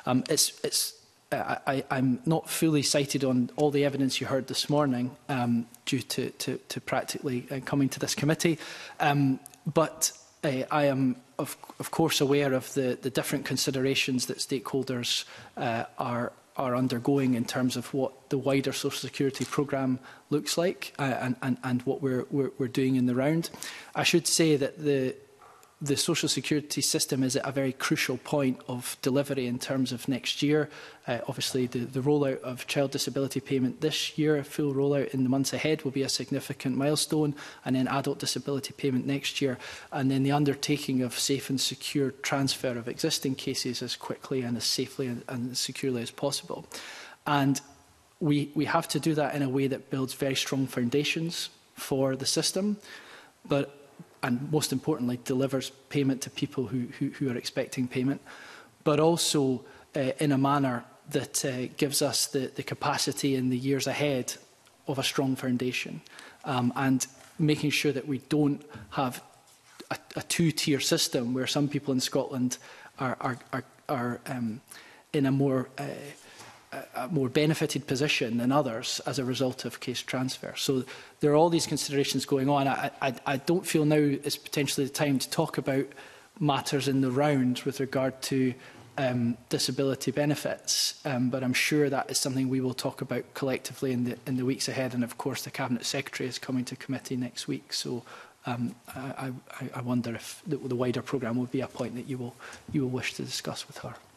I'm not fully cited on all the evidence you heard this morning due to practically coming to this committee, but I am of course aware of the different considerations that stakeholders are undergoing in terms of what the wider social security programme looks like and what we're doing in the round. I should say that the social security system is at a very crucial point of delivery in terms of next year. Obviously, the rollout of child disability payment this year, a full rollout in the months ahead, will be a significant milestone, and then adult disability payment next year, and then the undertaking of safe and secure transfer of existing cases as quickly and as safely and as securely as possible. And we have to do that in a way that builds very strong foundations for the system, and most importantly, delivers payment to people who are expecting payment, but also in a manner that gives us the capacity in the years ahead of a strong foundation, and making sure that we don't have a two-tier system where some people in Scotland are in a more benefited position than others as a result of case transfer. So there are all these considerations going on. I don't feel now is potentially the time to talk about matters in the round with regard to disability benefits, but I'm sure that is something we will talk about collectively in the weeks ahead. And of course, the Cabinet Secretary is coming to committee next week, so I wonder if the wider programme will be a point that you will wish to discuss with her.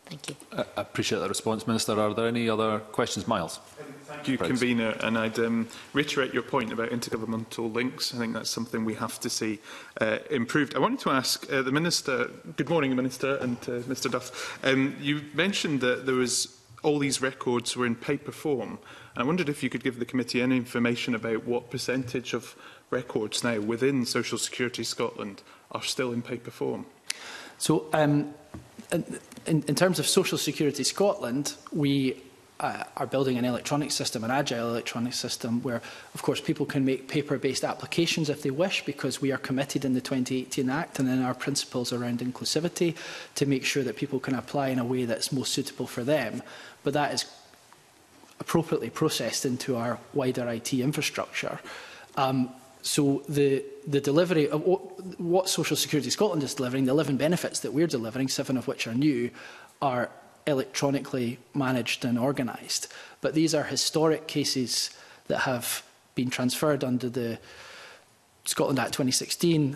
Thank you. I appreciate that response, Minister. Are there any other questions? Miles. Thank you, Convener. And I'd reiterate your point about intergovernmental links. I think that's something we have to see improved. I wanted to ask the Minister, good morning, Minister, and Mr Duff. You mentioned that there was all these records were in paper form. I wondered if you could give the committee any information about what percentage of records now within Social Security Scotland are still in paper form. So, in terms of Social Security Scotland, we are building an electronic system, an agile electronic system, where, of course, people can make paper-based applications if they wish, because we are committed in the 2018 Act and in our principles around inclusivity to make sure that people can apply in a way that's most suitable for them. But that is appropriately processed into our wider IT infrastructure. So the delivery of what Social Security Scotland is delivering, the 11 benefits that we're delivering, 7 of which are new, are electronically managed and organised. But these are historic cases that have been transferred under the Scotland Act 2016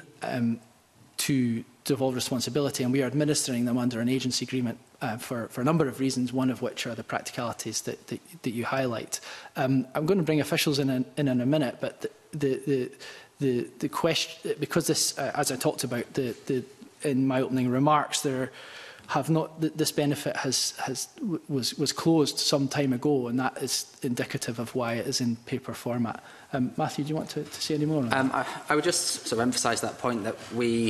to devolve responsibility, and we are administering them under an agency agreement for a number of reasons, one of which are the practicalities that you highlight. I'm going to bring officials in a minute, but the question, because this, as I talked about in my opening remarks, there have not this benefit was closed some time ago, and that is indicative of why it is in paper format. Matthew, do you want to say any more on that? I would just sort of emphasise that point that we,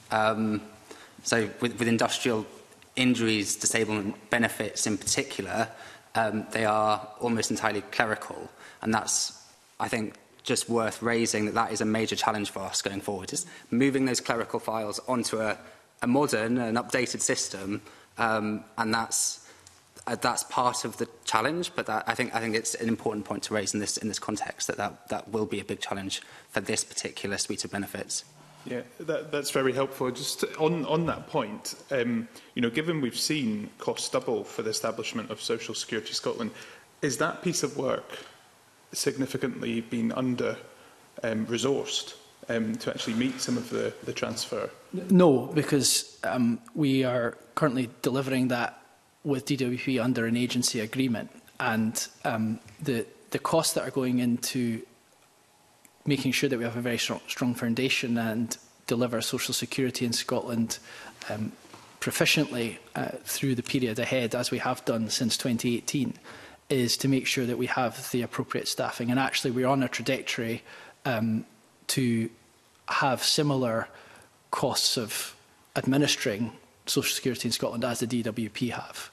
so with industrial injuries, disablement benefits in particular, they are almost entirely clerical, and that's, I think, just worth raising that is a major challenge for us going forward, is moving those clerical files onto a modern and updated system, and that's part of the challenge. But I think it's an important point to raise in this context, that will be a big challenge for this particular suite of benefits. Yeah, that's very helpful. Just on that point, given we've seen costs double for the establishment of Social Security Scotland, is that piece of work significantly been under-resourced to actually meet some of the transfer? No, because we are currently delivering that with DWP under an agency agreement, and the costs that are going into making sure that we have a very strong foundation and deliver social security in Scotland proficiently through the period ahead, as we have done since 2018, is to make sure that we have the appropriate staffing. And actually, we're on a trajectory to have similar costs of administering social security in Scotland as the DWP have.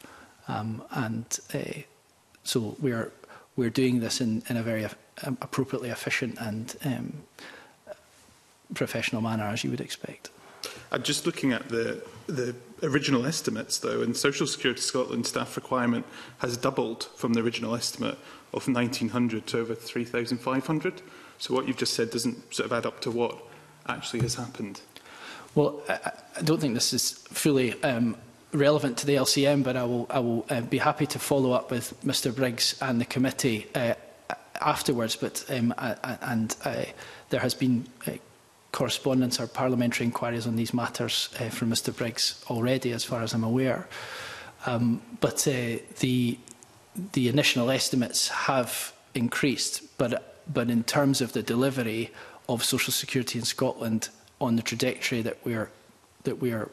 So we're doing this in a very appropriately efficient and professional manner, as you would expect. I'm just looking at the original estimates, though, and Social Security Scotland staff requirement has doubled from the original estimate of 1,900 to over 3,500. So what you've just said doesn't sort of add up to what actually has happened. Well, I don't think this is fully relevant to the LCM, but I will be happy to follow up with Mr Briggs and the committee afterwards. But there has been correspondence or parliamentary inquiries on these matters from Mr Briggs already, as far as I'm aware. But the initial estimates have increased, but in terms of the delivery of social security in Scotland on the trajectory that we are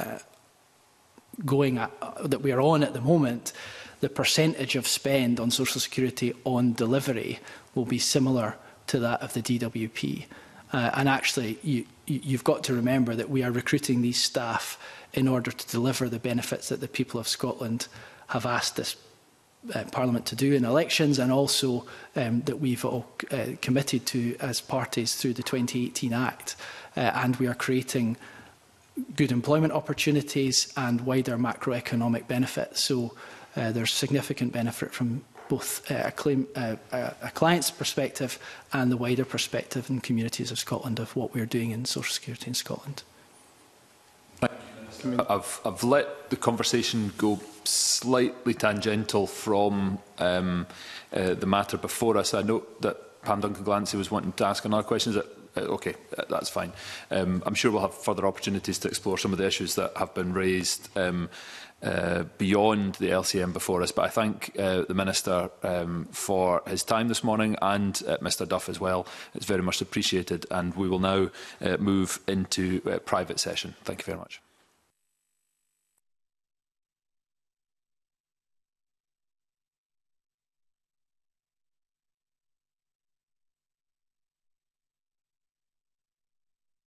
on at the moment, the percentage of spend on social security on delivery will be similar to that of the DWP. And actually, you've got to remember that we are recruiting these staff in order to deliver the benefits that the people of Scotland have asked this Parliament to do in elections, and also that we've all committed to as parties through the 2018 Act. And we are creating good employment opportunities and wider macroeconomic benefits. So there's significant benefit from both a client's perspective and the wider perspective in communities of Scotland of what we're doing in social security in Scotland. I've let the conversation go slightly tangential from the matter before us. I note that Pam Duncan-Glancy was wanting to ask another question. Is it Okay, that's fine. I'm sure we'll have further opportunities to explore some of the issues that have been raised beyond the LCM before us. But I thank the Minister for his time this morning, and Mr Duff as well. It's very much appreciated, and we will now move into private session. Thank you very much.